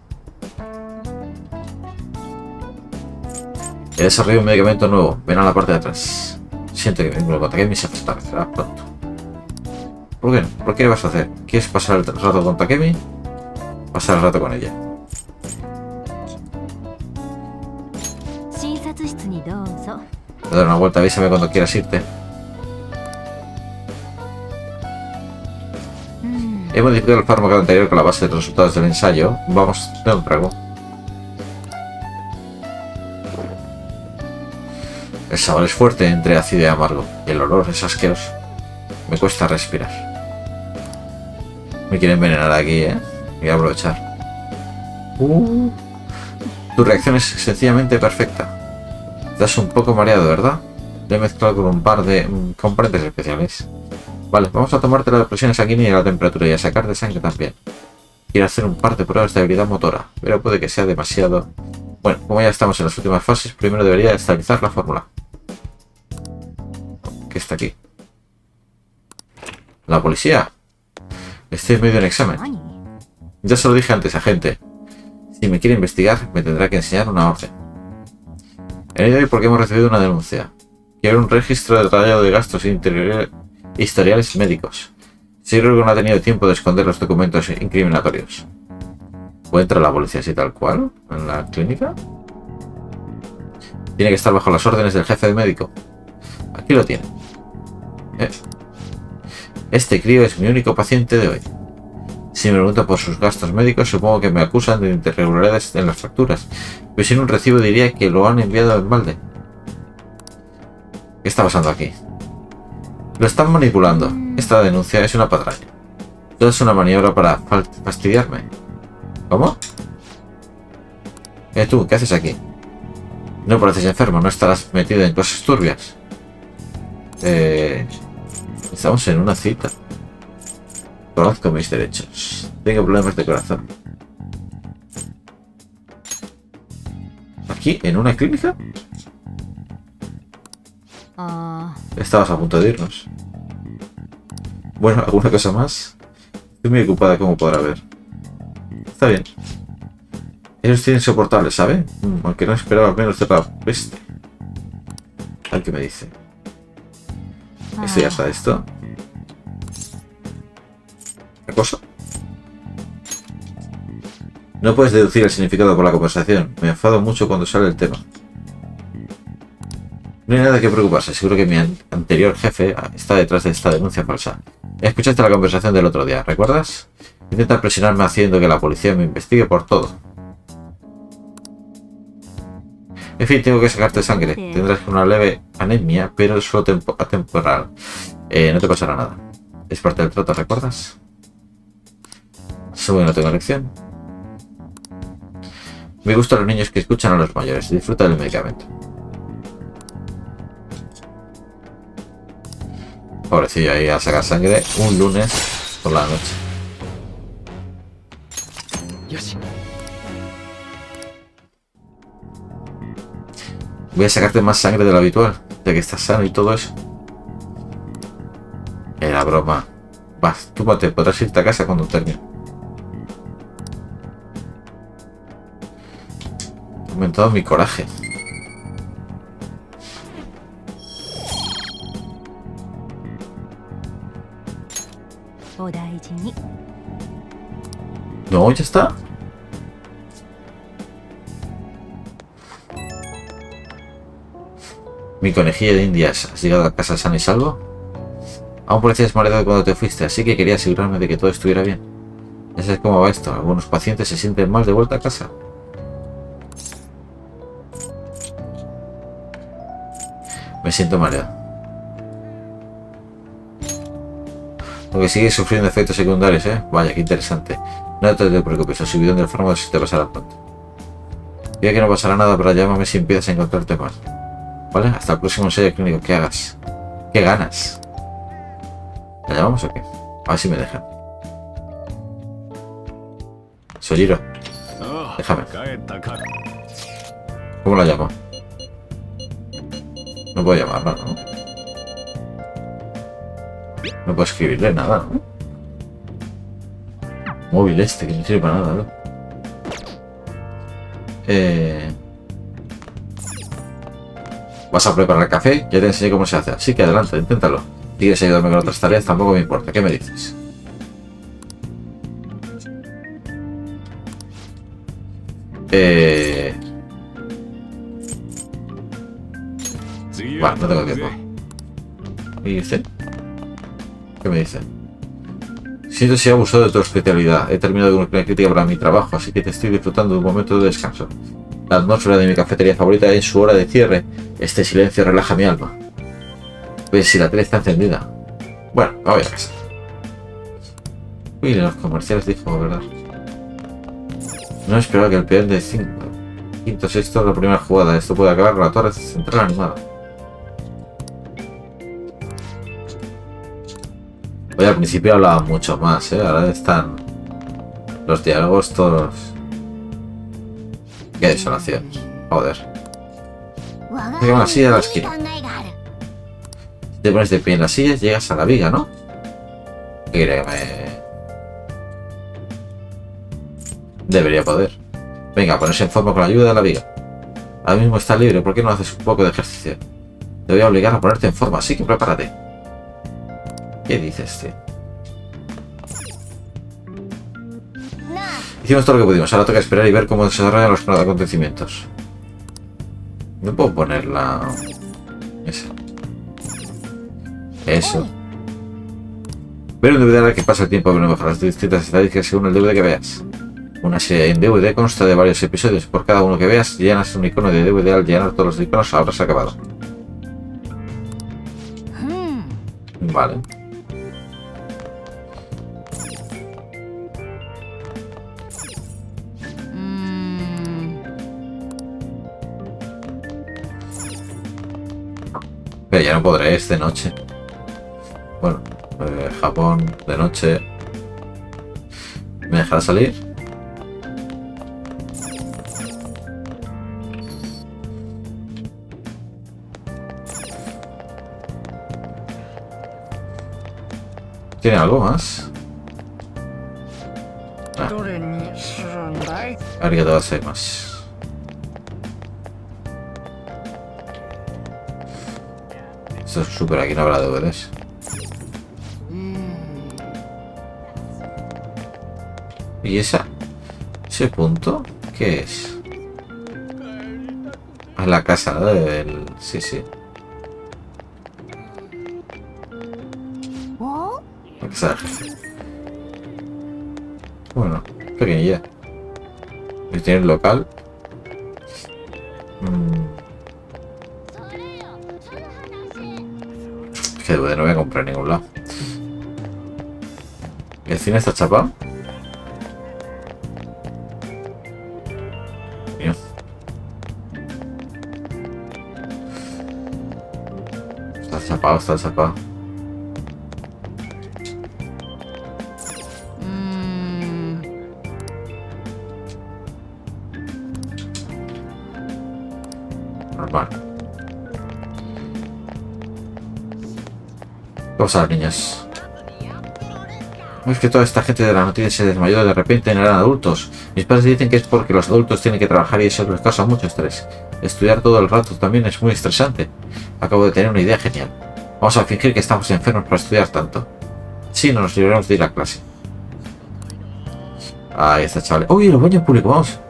He desarrollado un medicamento nuevo. Ven a la parte de atrás. Siento que me lo contagié y se fortalecerá pronto. ¿Por qué no? ¿Por qué vas a hacer? ¿Quieres pasar el rato con Takemi? Pasar el rato con ella. Te doy una vuelta, avísame cuando quieras irte. He modificado el fármaco anterior con la base de los resultados del ensayo. Vamos, de un trago. El sabor es fuerte entre ácido y amargo. Y el olor es asqueroso. Me cuesta respirar. Me quiere envenenar aquí, ¿eh? Voy a aprovechar. Tu reacción es sencillamente perfecta. Estás un poco mareado, ¿verdad? Lo he mezclado con un par de componentes especiales. Vale, vamos a tomarte la presión sanguínea y la temperatura y a sacar de sangre también. Quiero hacer un par de pruebas de habilidad motora, pero puede que sea demasiado... Bueno, como ya estamos en las últimas fases, primero debería estabilizar la fórmula. ¿Qué está aquí? La policía. Estoy en medio de un examen. Ya se lo dije antes, agente. Si me quiere investigar, me tendrá que enseñar una orden. He venido hoy porque hemos recibido una denuncia. Quiero un registro detallado de gastos e historiales médicos. Seguro que no ha tenido tiempo de esconder los documentos incriminatorios. ¿Puede entrar la policía así tal cual? ¿En la clínica? Tiene que estar bajo las órdenes del jefe de médico. Aquí lo tiene. Este crío es mi único paciente de hoy. Si me pregunto por sus gastos médicos, supongo que me acusan de irregularidades en las facturas. Pero sin un recibo diría que lo han enviado en balde. ¿Qué está pasando aquí? Lo están manipulando. Esta denuncia es una patraña. Todo es una maniobra para fastidiarme. ¿Cómo? Tú, ¿qué haces aquí? No pareces enfermo, no estarás metido en cosas turbias. Estamos en una cita. Conozco mis derechos. Tengo problemas de corazón. ¿Aquí? ¿En una clínica? Estabas a punto de irnos. Bueno, ¿alguna cosa más? Estoy muy ocupada, como podrá ver. Está bien. Ellos tienen insoportables, ¿sabe? Aunque no esperaba menos de la peste. Al que me dice. Esto ya está, esto. ¿Qué cosa? No puedes deducir el significado por la conversación. Me enfado mucho cuando sale el tema. No hay nada que preocuparse. Seguro que mi anterior jefe está detrás de esta denuncia falsa. Escuchaste la conversación del otro día, ¿recuerdas? Intenta presionarme haciendo que la policía me investigue por todo. En fin, tengo que sacarte sangre. Tendrás una leve anemia, pero es solo atemporal. No te pasará nada. Es parte del trato, ¿recuerdas? Asumo que no tengo elección. Me gustan los niños que escuchan a los mayores. Disfruta del medicamento. Pobrecillo ahí a sacar sangre un lunes por la noche. Voy a sacarte más sangre de lo habitual, ya que estás sano y todo eso. Era broma. Vas, tú te podrás irte a casa cuando termine. He aumentado mi coraje. No, ya está. Mi conejilla de indias, ¿has llegado a casa sano y salvo? Aún parecías mareado cuando te fuiste, así que quería asegurarme de que todo estuviera bien. Ya sabes cómo va esto, algunos pacientes se sienten mal de vuelta a casa. Me siento mareado. Aunque sigues sufriendo efectos secundarios, ¿eh? Vaya, qué interesante. No te preocupes, el subidón del fármaco se te pasará pronto. Diga que no pasará nada, pero llámame si empiezas a encontrarte mal. ¿Vale? Hasta el próximo ensayo clínico que hagas. ¿Qué ganas? ¿La llamamos o qué? A ver si me dejan. Sojiro. Déjame. ¿Cómo la llamo? No puedo llamarla, ¿no? No puedo escribirle nada, ¿no? Móvil este, que no sirve para nada, ¿no? ¿Vas a preparar el café? Ya te enseñé cómo se hace. Así que adelante, inténtalo. Si quieres ayudarme con otras tareas, tampoco me importa. ¿Qué me dices? Vale, no tengo tiempo. ¿Y dice? ¿Qué me dice? Siento si he abusado de tu hospitalidad. He terminado con una crítica para mi trabajo, así que te estoy disfrutando de un momento de descanso. La atmósfera de mi cafetería favorita en su hora de cierre. Este silencio relaja mi alma. Pues si la tele está encendida. Bueno, me voy a casa. Uy, en los comerciales dijo, ¿verdad? No esperaba que el peón de 5. Quinto sexto la primera jugada. Esto puede acabar con la torre central animada. Hoy al principio hablaba mucho más, ¿eh? Ahora están los diálogos todos. Qué desolación. Joder. Tengo una silla de la esquina. Si te pones de pie en la silla, llegas a la viga, ¿no? ¿Qué quiere que me...? Debería poder. Venga, ponerse en forma con la ayuda de la viga. Ahora mismo está libre, ¿por qué no haces un poco de ejercicio? Te voy a obligar a ponerte en forma, así que prepárate. ¿Qué dices, tío? Hicimos todo lo que pudimos, ahora toca esperar y ver cómo se desarrollan los acontecimientos. No puedo poner la... esa. Eso. Ver un DVD a la que pasa el tiempo de mejorar las distintas estadísticas según el DVD que veas. Una serie en DVD consta de varios episodios. Por cada uno que veas, llenas un icono de DVD. Al llenar todos los iconos, habrás acabado. Vale. Pero ya no podré, es de noche. Bueno, Japón de noche. ¿Me dejará salir? ¿Tiene algo más? Ah. Arigato gozaimasu. Esto es súper, aquí no habrá deberes. ¿Y ese punto? ¿Qué es? Es la casa, ¿no? Del... Sí, sí. La casa del jefe. Bueno, pequeñilla. Y tiene el local. Que no voy a comprar en ningún lado. ¿El cine está chapado? Chapado, está chapado. Normal. ¿Qué pasa, niñas? Es que toda esta gente de la noticia se desmayó de repente en eran adultos. Mis padres dicen que es porque los adultos tienen que trabajar y eso les causa mucho estrés. Estudiar todo el rato también es muy estresante. Acabo de tener una idea genial. Vamos a fingir que estamos enfermos para estudiar tanto. Sí, no nos libramos de ir a clase. Ahí está, chaval. ¡Uy, los baños públicos! Vamos.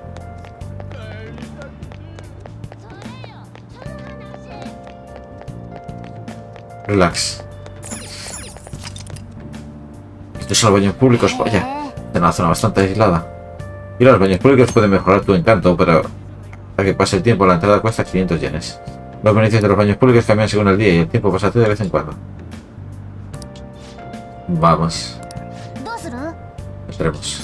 Relax. Estos son los baños públicos, vaya. En una zona bastante aislada. Y los baños públicos pueden mejorar tu encanto, pero para que pase el tiempo la entrada cuesta 500 yenes. Los beneficios de los baños públicos cambian según el día y el tiempo pasa de vez en cuando. Vamos. Entremos.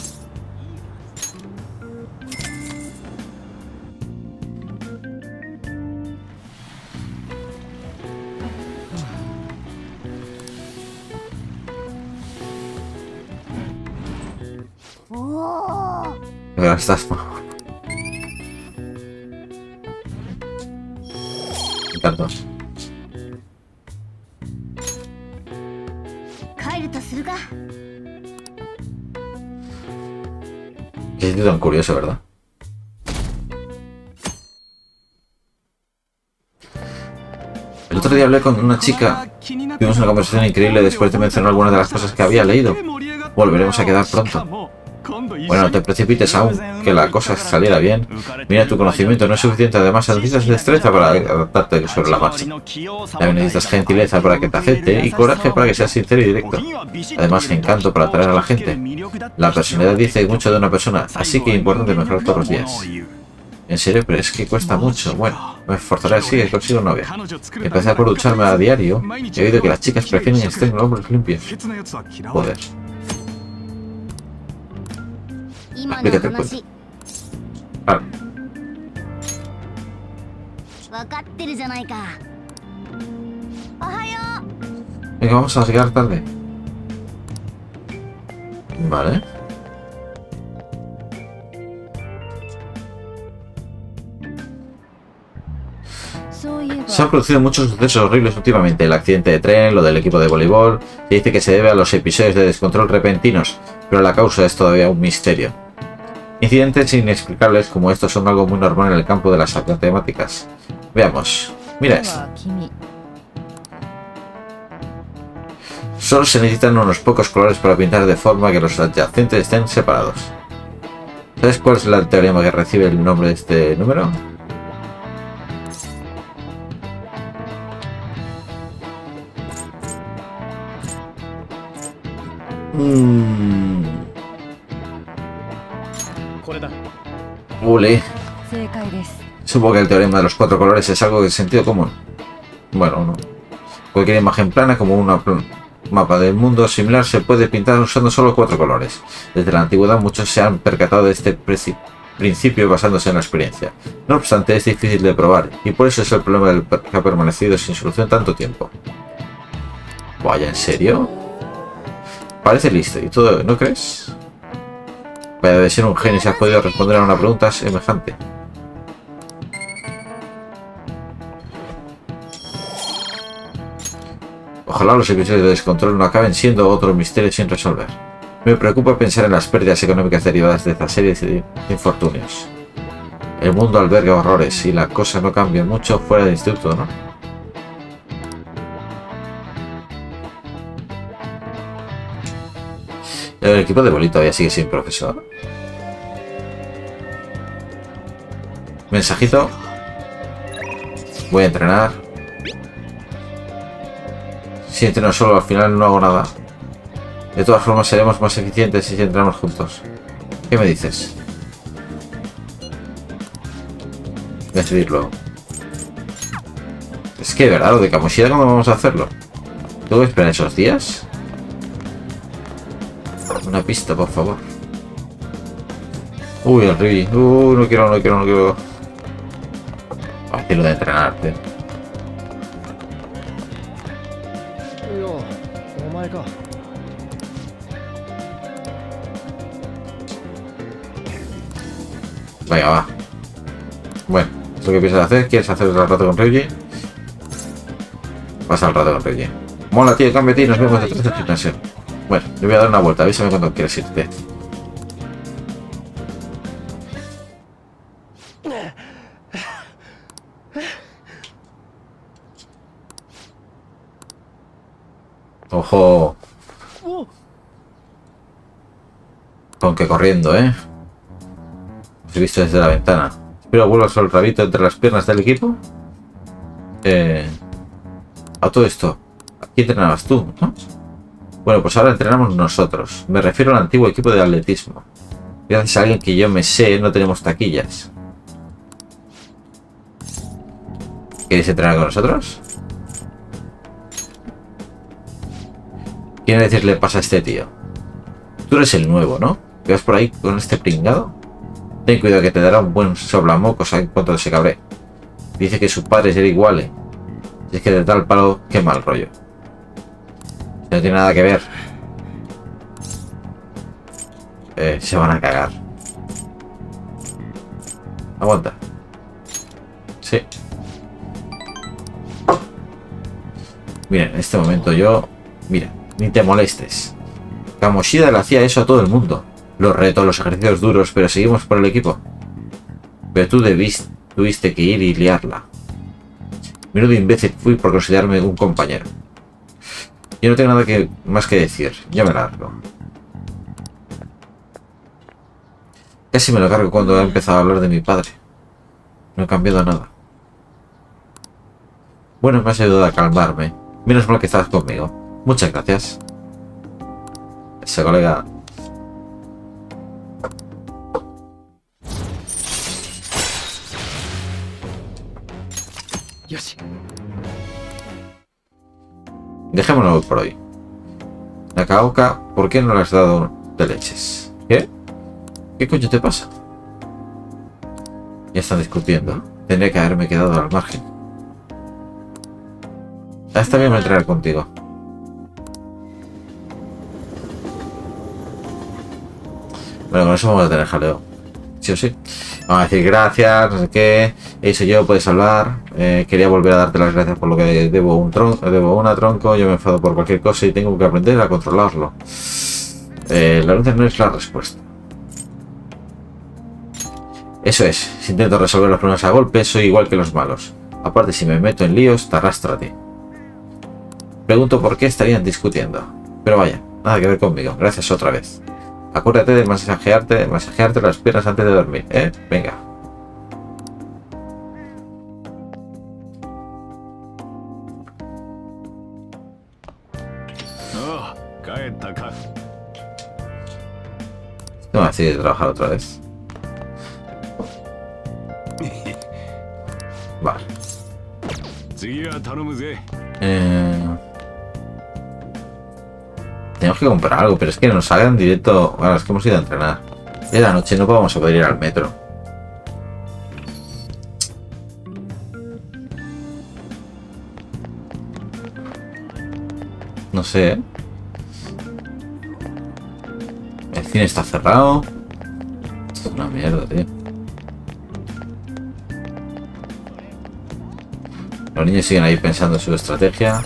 Ahora estás. Me encanta. Qué sitio tan curioso, ¿verdad? El otro día hablé con una chica. Tuvimos una conversación increíble después de mencionar algunas de las cosas que había leído. Volveremos a quedar pronto. Bueno, no te precipites aún, que la cosa saliera bien. Mira, tu conocimiento no es suficiente, además necesitas destreza para adaptarte sobre la marcha. También necesitas gentileza para que te acepte y coraje para que seas sincero y directo. Además, encanto para atraer a la gente. La personalidad dice mucho de una persona, así que es importante mejorar todos los días. En serio, pero es que cuesta mucho. Bueno, me esforzaré así que consigo novia. Empecé por ducharme a diario. He oído que las chicas prefieren que estén hombres limpios. Joder. Explícate el cuento. Vale. Venga, vamos a llegar tarde. Vale. Se han producido muchos sucesos horribles últimamente. El accidente de tren, lo del equipo de voleibol. Se dice que se debe a los episodios de descontrol repentinos, pero la causa es todavía un misterio. Incidentes inexplicables como estos son algo muy normal en el campo de las matemáticas. Veamos. Mira esto. Solo se necesitan unos pocos colores para pintar de forma que los adyacentes estén separados. ¿Sabes cuál es el teorema que recibe el nombre de este número? Ule. Supongo que el teorema de los 4 colores es algo de sentido común. Bueno, no. Cualquier imagen plana como un mapa del mundo similar se puede pintar usando solo 4 colores. Desde la antigüedad muchos se han percatado de este principio basándose en la experiencia. No obstante, es difícil de probar y por eso es el problema que ha permanecido sin solución tanto tiempo. Vaya, ¿en serio? Parece listo y todo, ¿no crees? Vaya, de ser un genio si has podido responder a una pregunta semejante. Ojalá los episodios de descontrol no acaben siendo otro misterio sin resolver. Me preocupa pensar en las pérdidas económicas derivadas de esta serie de infortunios. El mundo alberga horrores y la cosa no cambia mucho fuera del instituto, ¿no? El equipo de bolito todavía sigue sin profesor. Mensajito. Voy a entrenar. Si entreno solo, al final no hago nada. De todas formas, seremos más eficientes si entrenamos juntos. ¿Qué me dices? Decidir luego. Es que, ¿verdad? Lo de Kamoshida, ¿cómo vamos a hacerlo? ¿Tengo que esperar esos días? Una pista, por favor. Uy, el Ribi. No quiero. Fácil de entrenarte. Venga, va. Bueno, ¿es lo que piensas hacer? ¿Quieres hacer el rato con Ryuji? Pasa el rato con Ryuji. Mola, tío, cámbiate y nos vemos detrás del gimnasio. Bueno, le voy a dar una vuelta, avísame cuando quieras irte. Ojo. Con que corriendo, ¿eh? Os he visto desde la ventana. Espero vuelvas el rabito entre las piernas del equipo. A todo esto, aquí entrenabas tú, ¿no? Bueno, pues ahora entrenamos nosotros. Me refiero al antiguo equipo de atletismo. Gracias a alguien que yo me sé, no tenemos taquillas. ¿Queréis entrenar con nosotros? ¿Quiere decirle pasa a este tío? Tú eres el nuevo, ¿no? ¿Que vas por ahí con este pringado? Ten cuidado que te dará un buen soblamocos en cuanto se cabre. Dice que su padre era igual. Si es que de tal palo, qué mal rollo. No tiene nada que ver. Se van a cagar. Aguanta. Sí. Mira, en este momento yo... Mira, ni te molestes. Kamoshida le hacía eso a todo el mundo. Los retos, los ejercicios duros, pero seguimos por el equipo. Pero tú tuviste que ir y liarla. Menudo imbécil fui por considerarme un compañero. Yo no tengo nada más que decir. Ya me largo. Casi me lo cargo cuando he empezado a hablar de mi padre. No he cambiado nada. Bueno, me has ayudado a calmarme. Menos mal que estabas conmigo. Muchas gracias. Ese colega... Dejémoslo por hoy. Nakaoka, ¿por qué no le has dado de leches? ¿Qué? ¿Qué coño te pasa? Ya están discutiendo. Tendría que haberme quedado al margen. Está bien entrenar contigo. Bueno, con eso vamos a tener jaleo. Sí o sí. Vamos a decir gracias, no sé qué. Eso yo, puedes hablar. Quería volver a darte las gracias por lo que debo una tronco. Yo me enfado por cualquier cosa y tengo que aprender a controlarlo. La gracia no es la respuesta. Eso es. Si intento resolver los problemas a golpes, soy igual que los malos. Aparte, si me meto en líos, te arrastro a ti. Pregunto por qué estarían discutiendo. Pero vaya, nada que ver conmigo. Gracias otra vez. Acuérdate de masajearte las piernas antes de dormir, ¿eh? Venga. No me hace de trabajar otra vez. Vale. Tenemos que comprar algo, pero es que nos hagan directo. Bueno, es que hemos ido a entrenar. De la noche no vamos a poder ir al metro. No sé, ¿eh? El cine está cerrado. Esto es una mierda, tío. Los niños siguen ahí pensando en su estrategia.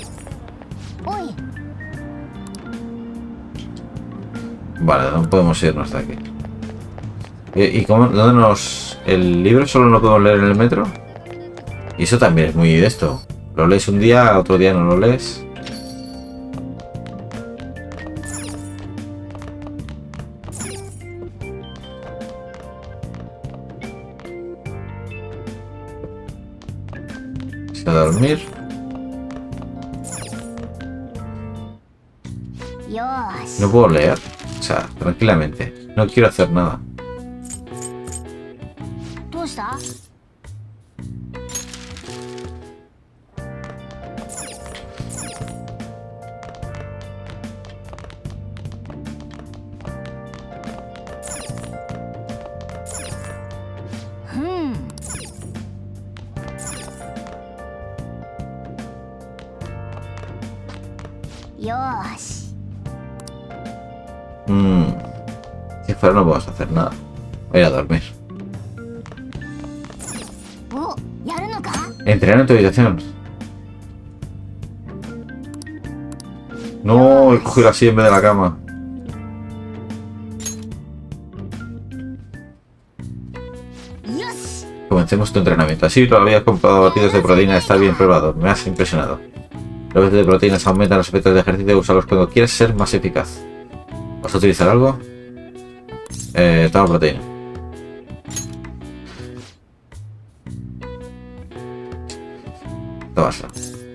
Vale, no podemos irnos de aquí. ¿Y cómo? ¿Dónde nos...? ¿El libro solo lo podemos leer en el metro? Y eso también es muy de esto. Lo lees un día, otro día no lo lees. Se va a dormir. No puedo leer. O sea, tranquilamente. No quiero hacer nada. Si fuera no podemos hacer nada. Voy a ir a dormir. Entrenar en tu habitación. No, he cogido así en vez de la cama. Comencemos tu entrenamiento. Así todavía has comprado batidos de proteína. Está bien probado. Me has impresionado. Los batidos de proteínas aumentan los efectos de ejercicio. Úsalos cuando quieres ser más eficaz. ¿Vas a utilizar algo? Toma proteína. Tómasla.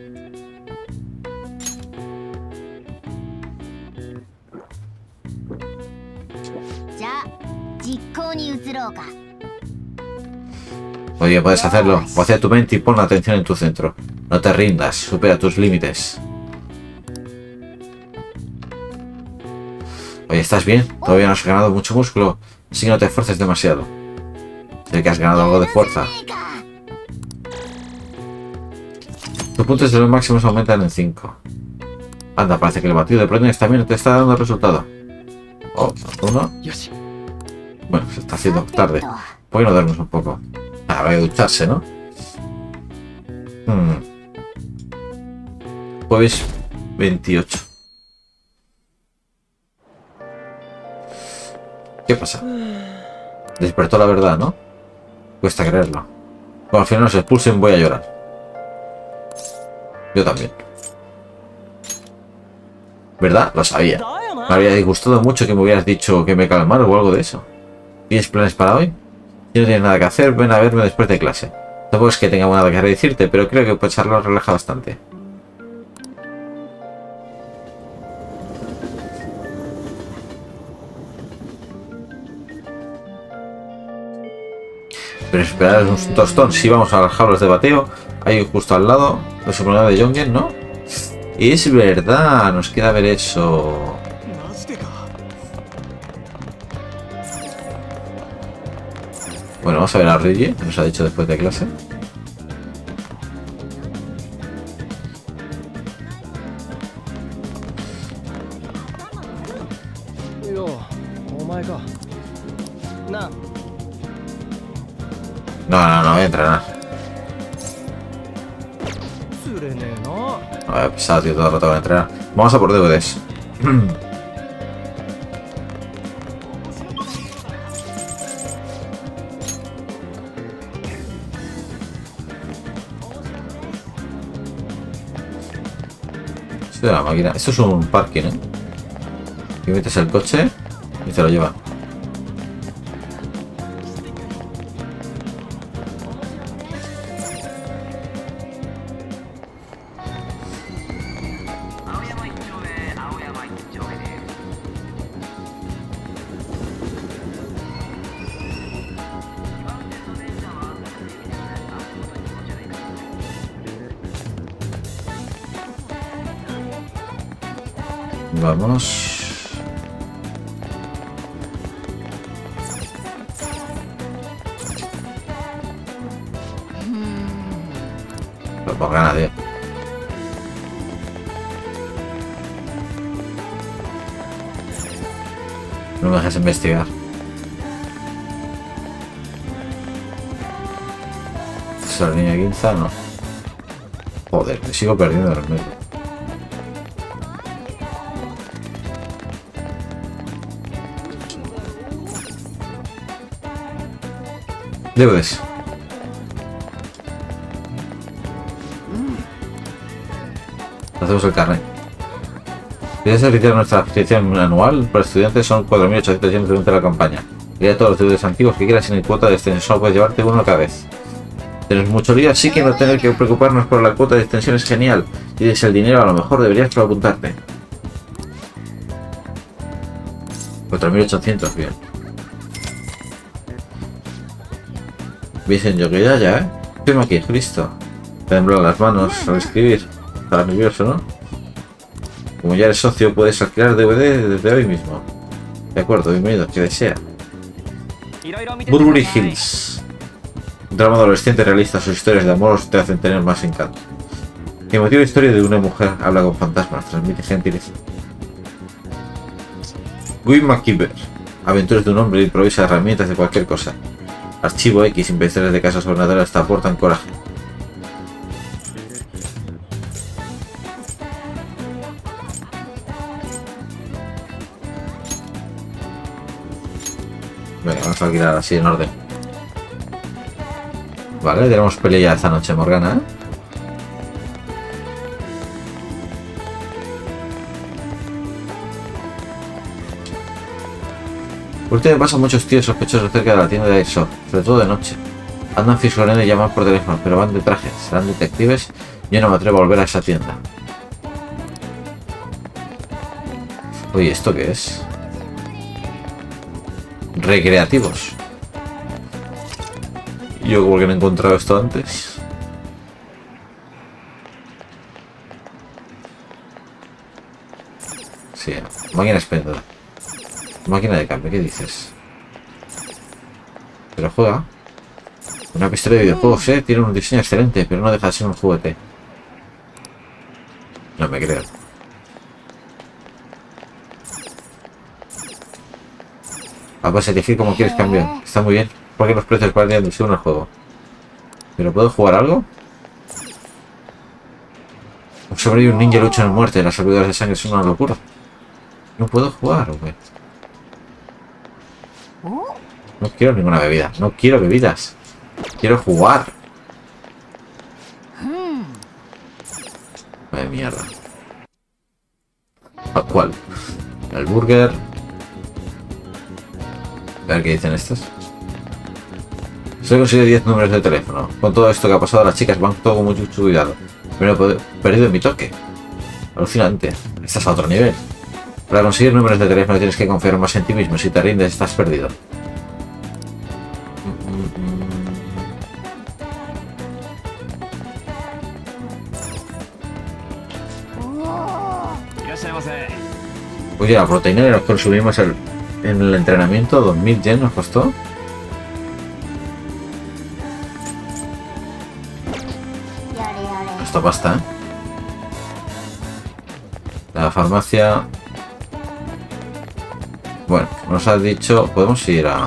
Oye, puedes hacerlo. Vacía tu mente y pon la atención en tu centro. No te rindas, supera tus límites. Oye, ¿estás bien? Todavía no has ganado mucho músculo. Así que no te esfuerces demasiado. Sé que has ganado algo de fuerza. Tus puntos de los máximos aumentan en 5. Anda, parece que el batido de proteínas también te está dando resultado. Oh, uno. Bueno, se está haciendo tarde. ¿Por qué no dormimos un poco? Habrá que ducharse, ¿no? Jueves 28. ¿Qué pasa? Despertó la verdad, ¿no? Cuesta creerlo. Cuando al final nos expulsen voy a llorar. Yo también. ¿Verdad? Lo sabía. Me habría disgustado mucho que me hubieras dicho que me calmara o algo de eso. ¿Tienes planes para hoy? Si no tienes nada que hacer, ven a verme después de clase. Tampoco es que tenga nada que decirte, pero creo que pues charlar relaja bastante. Pero esperad un tostón. Si vamos a las jaulas de bateo, hay justo al lado la supremacía de Jongen, ¿no? Es verdad, nos queda ver eso. Bueno, vamos a ver a Reggie, que nos ha dicho después de clase. No voy a entrenar. No voy a pesar, tío, todo el rato voy a entrenar. Vamos a por DVDs. Esto de la máquina. Esto es un parking, ¿eh? Y metes el coche y te lo llevan. Vamos. No ponga nadie. No me dejes investigar. ¿Es la niña Ginza? No. Joder, me sigo perdiendo en el medio. Debes. Hacemos el carnet. ¿Quieres realizar nuestra suscripción anual? Para estudiantes son 4.800 yenes durante la campaña. Quería todos los deudos antiguos que quieras sin el cuota de extensión. Solo puedes llevarte uno cada vez. Tienes mucho lío, así que no tener que preocuparnos por la cuota de extensión es genial. Si tienes el dinero, a lo mejor deberías apuntarte. 4.800, bien. Dicen yo que ya, ¿eh? Firma aquí, Cristo. Te temblan las manos al escribir. Estarás nervioso, ¿no? Como ya eres socio, puedes alquilar DVD desde hoy mismo. De acuerdo, bienvenido, que desea. Burberry Hills. Un drama adolescente realista, sus historias de amor te hacen tener más encanto. Emotiva historia de una mujer. Habla con fantasmas. Transmite gentileza. Guy McKeever. Aventuras de un hombre. Improvisa herramientas de cualquier cosa. Archivo X. Investigadores de casas sobrenaturales te aportan coraje. Venga, vamos a alquilar así en orden. Vale, tenemos pelea ya esta noche, Morgana, ¿eh? Últimamente pasan muchos tíos sospechosos cerca de la tienda de Airsoft, sobre todo de noche. Andan fisgoneando y llaman por teléfono, pero van de traje, serán detectives. Yo no me atrevo a volver a esa tienda. Oye, ¿esto qué es? Recreativos. Yo como que no he encontrado esto antes. Sí, máquina expendedora. Máquina de cambio, ¿qué dices? Pero juega. Una pistola de videojuegos, tiene un diseño excelente, pero no deja de ser un juguete. No me creo. Vas a elegir como quieres cambiar. Está muy bien, porque los precios varían según el juego. ¿Pero puedo jugar algo? Un sobre y un ninja luchan a muerte. Las servidores de sangre son una locura. No puedo jugar, güey. No quiero ninguna bebida. No quiero bebidas. Quiero jugar. Madre mierda. ¿Cuál? El burger. A ver qué dicen estos. Solo he conseguido 10 números de teléfono. Con todo esto que ha pasado, las chicas van todo con mucho cuidado. Pero he perdido mi toque. Alucinante. Estás a otro nivel. Para conseguir números de teléfono tienes que confiar más en ti mismo. Si te rindes, estás perdido. Oye, la proteína que nos consumimos en el entrenamiento, 2000 yen nos costó. Esta pasta, ¿eh? La farmacia. Bueno, nos has dicho, podemos ir a...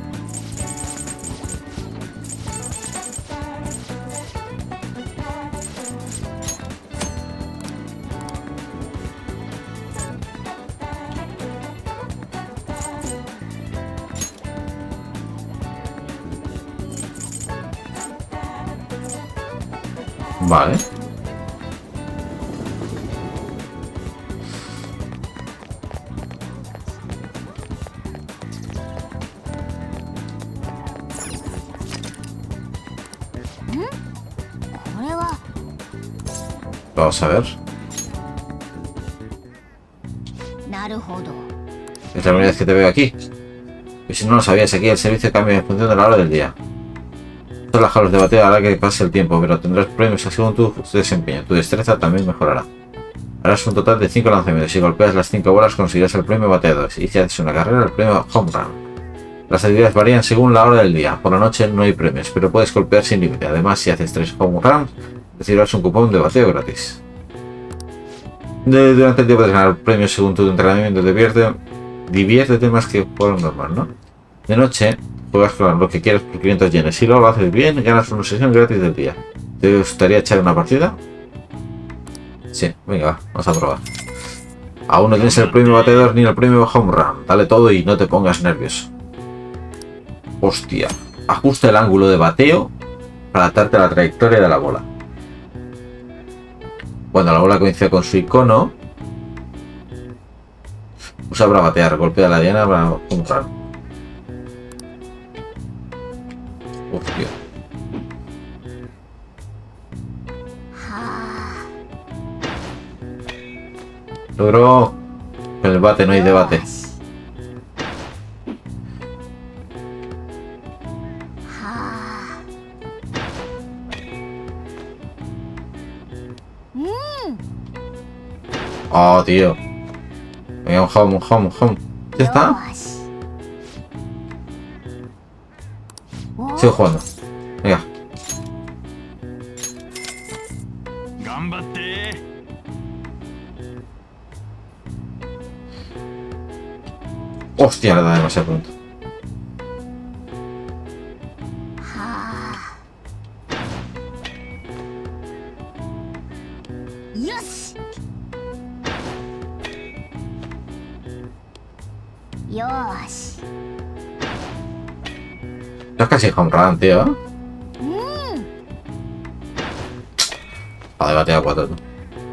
Vale. Vamos a ver. Es la primera vez que te veo aquí. Y si no lo sabías, aquí el servicio cambia en función de la hora del día. Son las jalas de bateo hará que pase el tiempo, pero tendrás premios según tu desempeño. Tu destreza también mejorará. Harás un total de 5 lanzamientos. Si golpeas las 5 bolas conseguirás el premio bateador. Y si haces una carrera, el premio home run. Las actividades varían según la hora del día. Por la noche no hay premios, pero puedes golpear sin límite. Además, si haces 3 home runs, recibirás un cupón de bateo gratis. Durante el día puedes ganar premios según tu entrenamiento. Diviértete más que por normal, ¿no? De noche juegas con lo que quieras por 500 yenes. Si lo haces bien, ganas una sesión gratis del día. ¿Te gustaría echar una partida? Sí, venga, va, vamos a probar. Aún no tienes el premio bateador ni el premio home run. Dale todo y no te pongas nervioso. Hostia. Ajusta el ángulo de bateo para adaptarte a la trayectoria de la bola. Cuando la bola coincide con su icono, usa para batear. Golpea la diana para home run. Hostia. Logró. En el bate no hay debate. Oh, tío. Venga, un home. ¿Ya está? Sigo jugando. Venga. Hostia, le da demasiado pronto. Esto es casi home run, tío. Joder, bateo a 4, tú.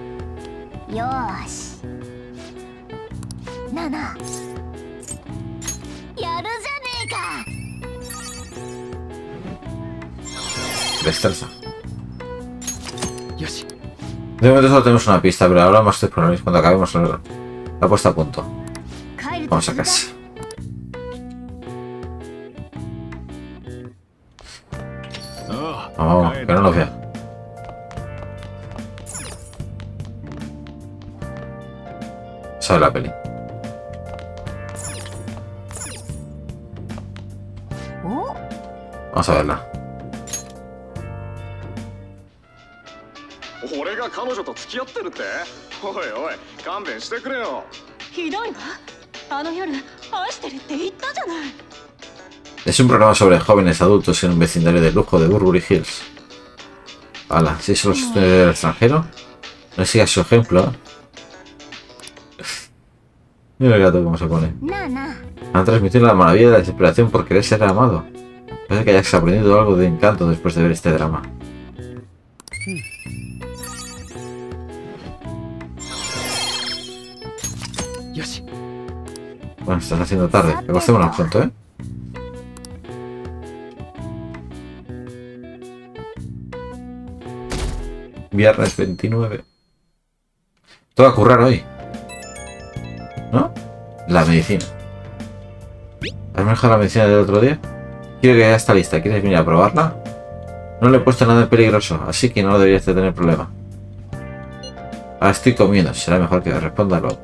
Destreza. De momento solo tenemos una pista, pero ahora más problemas cuando acabemos la puesta a punto. Vamos a casa. Vamos, que no lo vea. Sabe la peli. Vamos a verla. Es un programa sobre jóvenes adultos en un vecindario de lujo de Burberry Hills. Hala, si solo es del extranjero, no sigas su ejemplo, ¿eh? Mira el gato cómo se pone. Han transmitido la maravilla de la desesperación por querer ser amado. Parece que hayas aprendido algo de encanto después de ver este drama. Bueno, estás haciendo tarde. Acostémonos pronto, ¿eh? Viernes 29. Todo va a currar hoy. ¿No? La medicina. ¿Has mejorado la medicina del otro día? Quiero que ya está lista. ¿Quieres venir a probarla? No le he puesto nada peligroso, así que no deberías de tener problema. Ahora estoy comiendo. Será mejor que responda luego.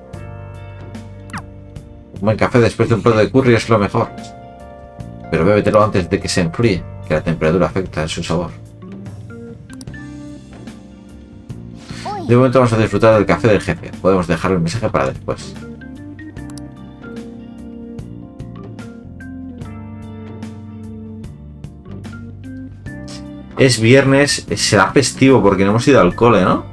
Un buen café después de un plato de curry es lo mejor. Pero bébetelo antes de que se enfríe, que la temperatura afecta en su sabor. De momento vamos a disfrutar del café del jefe. Podemos dejar el mensaje para después. Es viernes, será festivo porque no hemos ido al cole, ¿no?